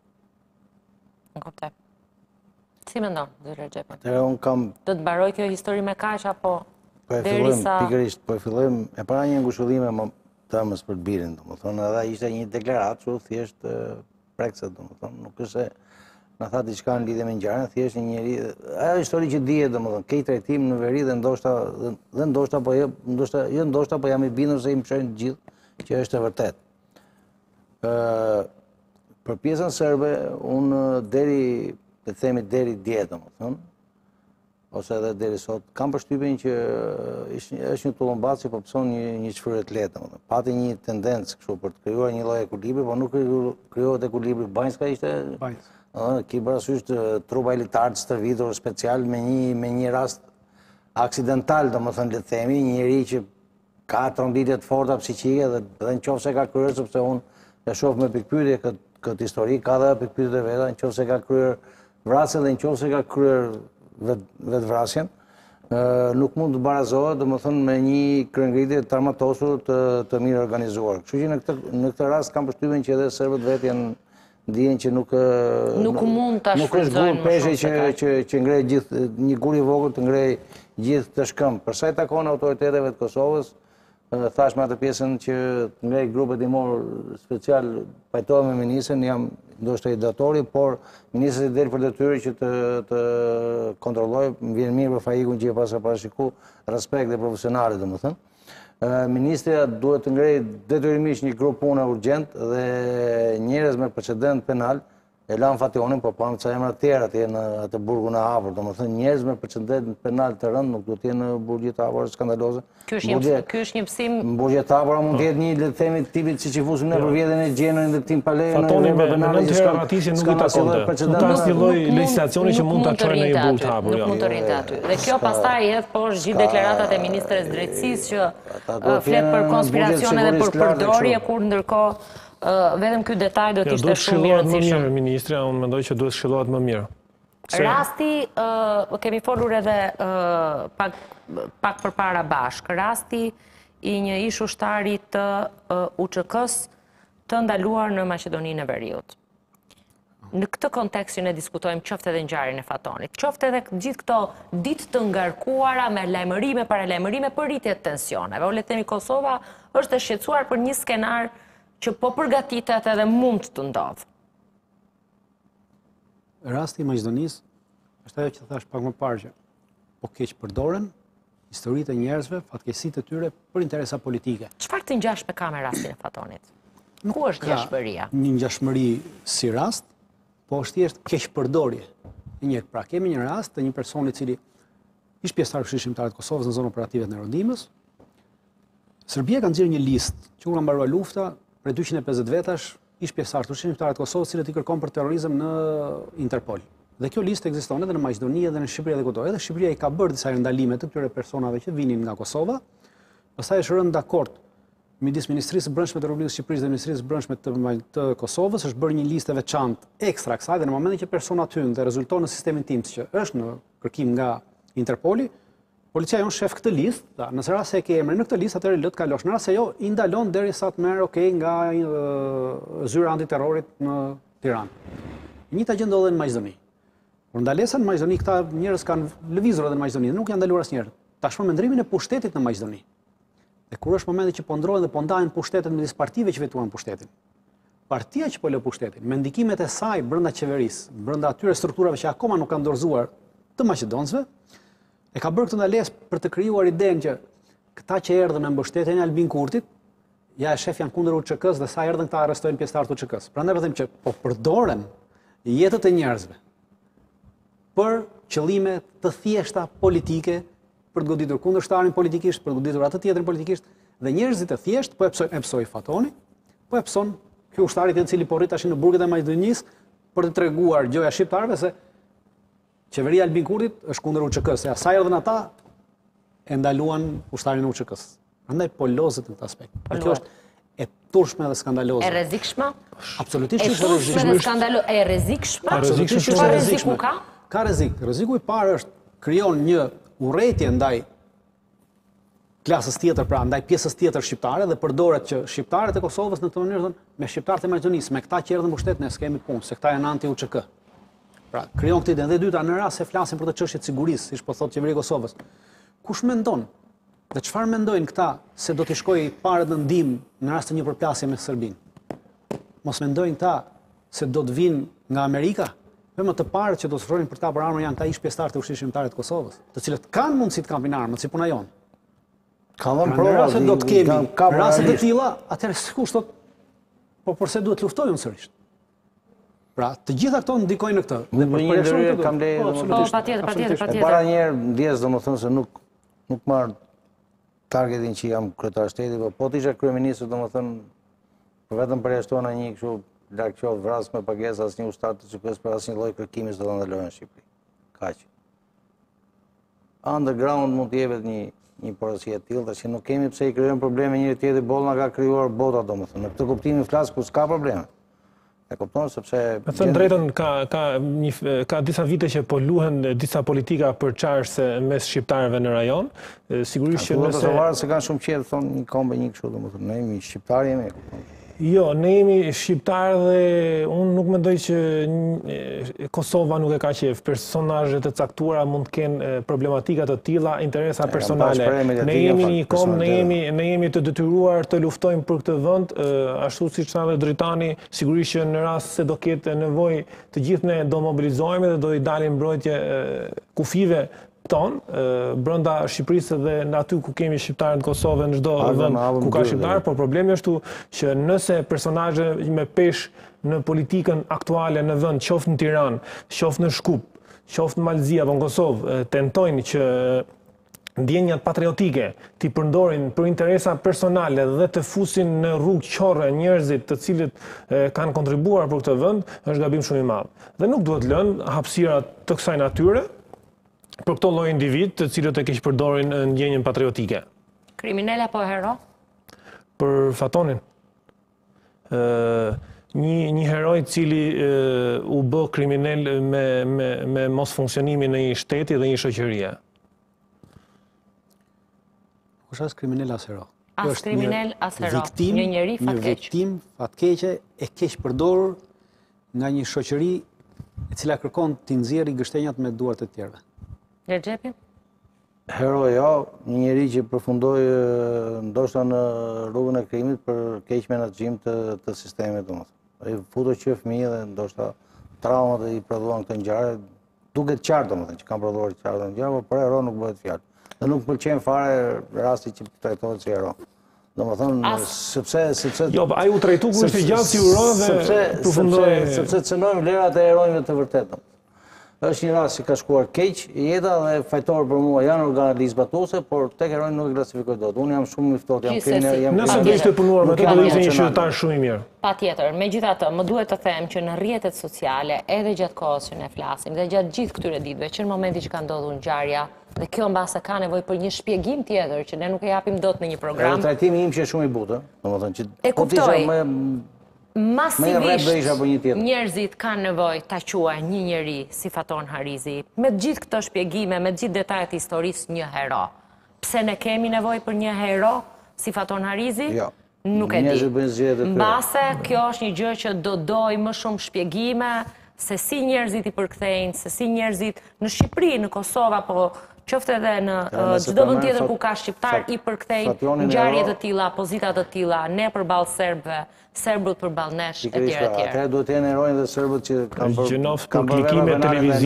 Në kuptoj. Si mendon, Zoti Xhepi? Atëherë un kam do të mbaroj kjo histori me kaq apo po e fillojmë pikërisht, po e fillojmë e para një ngushëllime më tëmës për të birin, domethënë edhe ishte një deklaratë kështu thjesht prekse, domethënë nuk është se na tha diçka në lidhje me ngjarjen, thjesht një njerëz, ajo histori që dihet domethënë, ke trajtim në veri dhe ndoshta dhe ndoshta po jo, ndoshta jo ndoshta po jam i bindur se i mshojnë të gjithë që është e vërtetë. Ë për pjesën serbe, unë deri, le të themi deri dje domethënë, ose edhe deri sot, kam përshtypjen që është një tullumbat që po pëson një një çfarë të lehtë domethënë. Pati një tendencë kështu për të krijuar një lloj ekuilibri, por nuk krijohet ekuilibri. Banjska ishte Banjska. Ëh, ki parasysh trupa elitar të stërvitur special me një me një rast aksidental, domethënë le të themi, një njerëz që ka trombite të forta psiqike dhe dhe nëse ka kryer, sepse unë e shoh me pikpyetje këtë këtë histori, ka dhe pikpyetjet e veta, nëse ka kryer vrasje dhe nëse ka kryer vetë vrasjen, nuk mund të barazohet, domethënë me një kryengritje të armatosur të të mirë organizuar. Kështu që në këtë në këtë rast kam përshtypjen që edhe serbët vetë janë ndihen që nuk nuk mund ta shfrytëzojnë më shumë që që që ngrej gjithë një gur i vogël të ngrej gjithë të shkëmbë. Për sa i takon autoriteteve të Kosovës, thash me atë pjesën që nga grupet i morë special pajtohem me ministrin, jam ndoshta i datori, por ministri del për detyrë që të, të kontrolloj, më vjen mirë për fajikun që e pasa parashiku respekt dhe profesionale, domethënë. Ministria duhet të ngrej detyrimisht një grup pune urgjent dhe njerëz me precedent penal e lanë fationin, po panë ca emra të tjera atje në atë burgun e hapur, domethënë njerëz me precedent penal të rënd nuk duhet të jenë në burgje të hapura skandaloze. Ky është një mësim. Në burgje të hapura mund të jetë një le të themi tipit siç i fusim ne për vjetën e gjenën dhe këtim pale në Fatoni me nëntë herë ratisje nuk i takonte. Nuk ka asnjë lloj legjislacioni që mund ta çojë në një burg të hapur. Nuk mund të rritë aty. Dhe kjo pastaj hedh poshtë gjithë deklaratat e ministres drejtësisë që flet për konspiracione dhe për përdorje, kur ndërkohë vetëm ky detaj do të ishte shumë i rëndësishëm. Mirë, ministre, unë mendoj që duhet shkëllohet më mirë. Rasti, kemi folur edhe pak përpara bashkë, rasti i një ish ushtarit të U Ç K-s të ndaluar në Maqedoninë e Veriut. Në këtë kontekst që ne diskutojmë qoftë edhe ngjarjen e Fatonit, qoftë edhe gjithë këto ditë të ngarkuara me lajmërime para lajmërime për rritje të tensioneve. O le të themi Kosova është e shqetësuar për një skenar që po përgatitet edhe mund të ndodhë. Rasti i Maqedonisë është ajo që thash pak më parë që po keq përdoren historitë e njerëzve, fatkeqësitë e tyre për interesa politike. Çfarë të ngjashme ka me rastin e Fatonit? Ku është ngjashmëria? Një ngjashmëri si rast, po është thjesht keq përdorje. Një pra kemi një rast të një personi i cili ish pjesëtar i Këshillit Shqiptar të Kosovës në zonë operative të Rodimës. Serbia ka nxjerrë një listë që kur ka mbaruar lufta për dyqind e pesëdhjetë vetash ish pjesëtar të Këshillit Shqiptar të Kosovës, cilët i kërkon për terrorizëm në Interpol. Dhe kjo listë ekziston edhe në Maqedoni edhe në Shqipëri dhe kudo. Edhe Shqipëria i ka bërë disa ndalime të këtyre personave që vinin nga Kosova. Pastaj është rënë dakord midis Ministrisë së Brendshme të Republikës së Shqipërisë dhe Ministrisë së Brendshme të, të Kosovës, është bërë një listë e veçantë ekstra kësaj dhe në momentin që personat hyjnë dhe rezulton në sistemin tim që është në kërkim nga Interpoli, policia jonë shef këtë listë, da, nëse rast se e ke emrin në këtë listë, atëherë lë të kalosh. Në rast se jo, i ndalon derisa të merr okay nga uh, zyra antiterrorit në Tiranë. Njëta gjë ndodhet në Maqedoni. Por ndalesa në Maqedoni, këta njerëz kanë lëvizur edhe në Maqedoni, nuk janë ndaluar asnjëherë. Tashmë me ndrimin e pushtetit në Maqedoni. Dhe kur është momenti që po ndrohen dhe po ndahen pushtetet midis partive që fituan pushtetin. Partia që po lë pushtetin, me ndikimet e saj brenda qeverisë, brenda atyre strukturave që akoma nuk kanë dorëzuar të maqedoncëve, e ka bërë këtë ndalesë për të krijuar idenë që këta që erdhën në mbështetjen e Albin Kurtit, ja e shef janë kundër U Ç K-s dhe sa erdhën këta arrestojnë pjesëtarët të U Ç K-s. Prandaj po them që po përdoren jetët e njerëzve për qëllime të thjeshta politike, për të goditur kundërshtarin politikisht, për të goditur atë tjetrin politikisht, dhe njerëzit e thjesht po e psoi Fatoni, po e pson ky ushtari i cili po rrit tash në burget e Maqedonisë për të treguar gjoja shqiptarëve se qeveria e Albin Kurtit është kundër U Ç K-s. Ja sa erdhën ata e ndaluan ushtarin e U Ç K-s. Prandaj po lozet në këtë aspekt. Kjo është e turshme dhe skandaloze. E rrezikshme? Absolutisht është e rrezikshme. E skandalo e rrezikshme? Absolutisht është e rrezikshme. Ka? Ka rrezik. Rreziku i parë është krijon një urrëtie ndaj klasës tjetër, pra ndaj pjesës tjetër shqiptare dhe përdoret që shqiptarët e Kosovës në këtë mënyrë thonë me shqiptarët e Maqedonisë, me këta që erdhën pushtet ne s'kemi punë, se këta janë anti U Ç K. Pra krijon këtë ide. Dhe dyta, në rast se flasin për të çështje të sigurisë, siç po thotë qeveria e Kosovës, kush mendon dhe çfarë mendojnë këta se do t'i shkojë parë në ndihmë në rast të një përplasje me Serbinë? Mos mendojnë këta se do të vinë nga Amerika? Më të parë që do të ofrojnë për ta për armë janë ta ish pjesëtar të Ushtrisë Shqiptare të Kosovës, të cilët kanë mundësi të kampin armë, si puna jonë. Ka dhënë prova se do të kemi raste të tilla, atëherë sikush thot, po përse duhet luftojmë sërish. Pra, të gjitha këto ndikojnë në këtë. Dhe për një ndërhyrje kam leje Po, patjetër, patjetër, patjetër. Para një herë ndjes domethënë se nuk nuk marr targetin që jam kryetar shteti, po po të isha kryeminist domethënë vetëm përjashtuana një kështu larg qoftë vras me pagesë asnjë ushtar të U Ç K-s për asnjë lloj kërkimi s'do ta ndalohen në Shqipëri. Kaq. Underground mund të jepet një një porosi e tillë, tash nuk kemi pse i krijojmë probleme njëri tjetrit, bolla ka krijuar bota domethënë. Në këtë kuptim flas ku s'ka probleme. E kupton sepse me thënë drejtën ka ka një ka disa vite që po luhen disa politika për çarse mes shqiptarëve në rajon. Sigurisht që nëse se kanë shumë qetë thon një kombe një kështu domethënë, ne jemi shqiptarë jemi. Jo, ne jemi shqiptarë dhe unë nuk mendoj që Kosova nuk e ka qef. Personazhet e caktuara mund të kenë problematika të tilla, interesa personale. Ne jemi një kom, ne jemi ne jemi të detyruar të luftojmë për këtë vend, ashtu siç tha dhe Dritani, sigurisht që në rast se do ketë nevojë, të gjithë ne do mobilizohemi dhe do i dalim mbrojtje kufive tonë, brenda Shqipërisë dhe në aty ku kemi shqiptarë në Kosovë, në çdo vend ku ka shqiptarë, por problemi është që nëse personazhe me peshë në politikën aktuale në vend, qoftë në Tiranë, qoftë në Shkup, qoftë në Malzi apo në Kosovë, tentojnë që ndjenjat patriotike t'i përdorin për interesa personale dhe të fusin në rrugë qorre njerëzit të cilët kanë kontribuar për këtë vend, është gabim shumë i madh. Dhe nuk duhet lënë hapësira të kësaj natyre për këto lloj individ të cilët e keq përdorin ndjenjen patriotike. Kriminal apo hero? Për Fatonin. Ë një një heroj i cili u bë kriminal me me me mos funksionimin e një shteti dhe një shoqërie. Kush as kriminal as hero? As kriminal as hero. Një njerëz fatkeq. Një viktim fatkeqe e keq përdorur nga një shoqëri e cila kërkon t'i nxjerrë gështenjat me duart e tjerëve. Gjergjepi? Hero jo, një njeri që përfundoi ndoshta në rrugën e krimit për keq menaxhim të, të sistemit, domethënë. Ai futo që fëmijë dhe ndoshta traumat e i prodhuan këtë ngjarje, duket qartë domethënë që kanë prodhuar qartë ngjarje, por për hero nuk bëhet fjalë. Dhe nuk pëlqen fare rasti që trajtohet si hero. Domethënë sepse sepse Jo, ai u trajtu kur ishte gjallë si uro dhe përfundoi sepse cënojmë vlerat e heronjve të vërtetë. Është një rast që ka shkuar keq, jeta dhe fajtorë për mua janë organe zbatuese, por tek heronjë nuk e klasifikoj dot. Unë jam shumë i ftohtë, jam kriminal, jam Nëse do ishte punuar me të, do ishte një qytetar shumë i mirë. Patjetër, megjithatë, më duhet të them që në rrjetet sociale, edhe gjatë kohës që ne flasim, dhe gjatë gjithë këtyre ditëve, që në momenti që ka ndodhur ngjarja, dhe kjo mbase ka nevojë për një shpjegim tjetër që ne nuk e japim dot në një program. Trajtimi im që është shumë i butë, domethënë që e kuptoj. Masivisht njerëzit kanë nevojë ta quajnë një njeri si Faton Harizi, me gjithë këto shpjegime, me gjithë detajet historisë, një hero. Pse ne kemi nevojë për një hero si Faton Harizi? Jo. Nuk e di. Mbase kjo është një gjë që do doj më shumë shpjegime se si njerëzit i përkthejnë, se si njerëzit në Shqipëri, në Kosovë apo qoftë edhe në çdo vend tjetër ku ka shqiptar i përkthejnë ngjarje të tilla, pozita të tilla, ne përballë serbëve, serbët përballë nesh e tjerë e tjerë. Atëherë duhet të jenë heronjë dhe serbët që kanë bërë Gjenof për klikime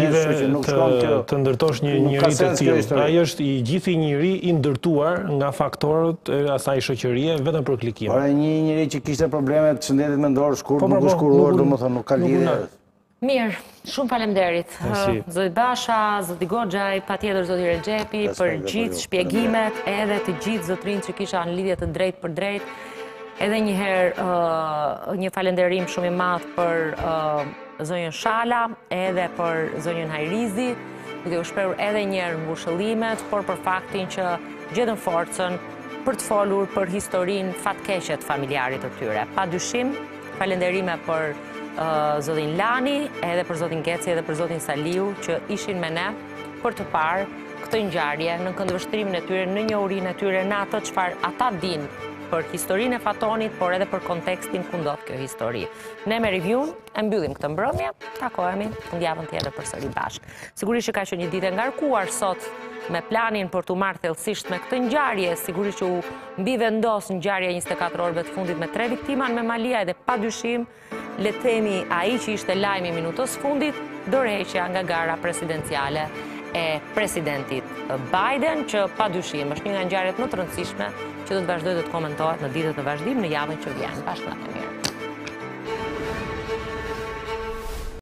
televizive të ndërtosh një njeri të tillë. Ai është i gjithë i njeri i ndërtuar nga faktorët e asaj shoqërie vetëm për klikime. Por një njeri që kishte probleme të shëndetit mendor, shkurt, nuk është kuruar, domethënë nuk ka lidhje. Mirë, shumë faleminderit. Zoti Basha, zoti Goxhaj, patjetër zoti Rexhepi për gjithë shpjegimet, edhe të gjithë zotrinj që kisha në lidhje të drejtë për drejtë. Edhe një herë një falënderim shumë i madh për zonjën Shala, edhe për zonjën Hajrizi, duke u shprehur edhe një herë ngushëllimet, por për faktin që gjetën forcën për të folur për historinë fatkeqe të familjarit të tyre. Padyshim, falënderime për zotin Lani, edhe për zotin Geci, edhe për zotin Saliu, që ishin me ne për të parë këtë ngjarje në këndvështrimin e tyre, në njohurinë e tyre, në ato çfarë ata dinë për historinë e Fatonit, por edhe për kontekstin ku ndodh kjo histori. Ne me review-n e mbyllim këtë mbrëmje, takohemi fundjavën tjetër përsëri bashkë. Sigurisht që ka qenë një ditë e ngarkuar sot me planin për të marrë thellësisht me këtë ngjarje, sigurisht që u mbi vendos ngjarja njëzet e katër orëve të fundit me tre viktima në Memalia, edhe padyshim le të themi ai që ishte lajmi minutës fundit, dorëheqja nga gara presidenciale e presidentit Biden, që padyshim është një nga ngjarjet më të rëndësishme që do të vazhdojë të komentohet në ditët e vazhdim në javën që vjen. Bashkë natë mirë.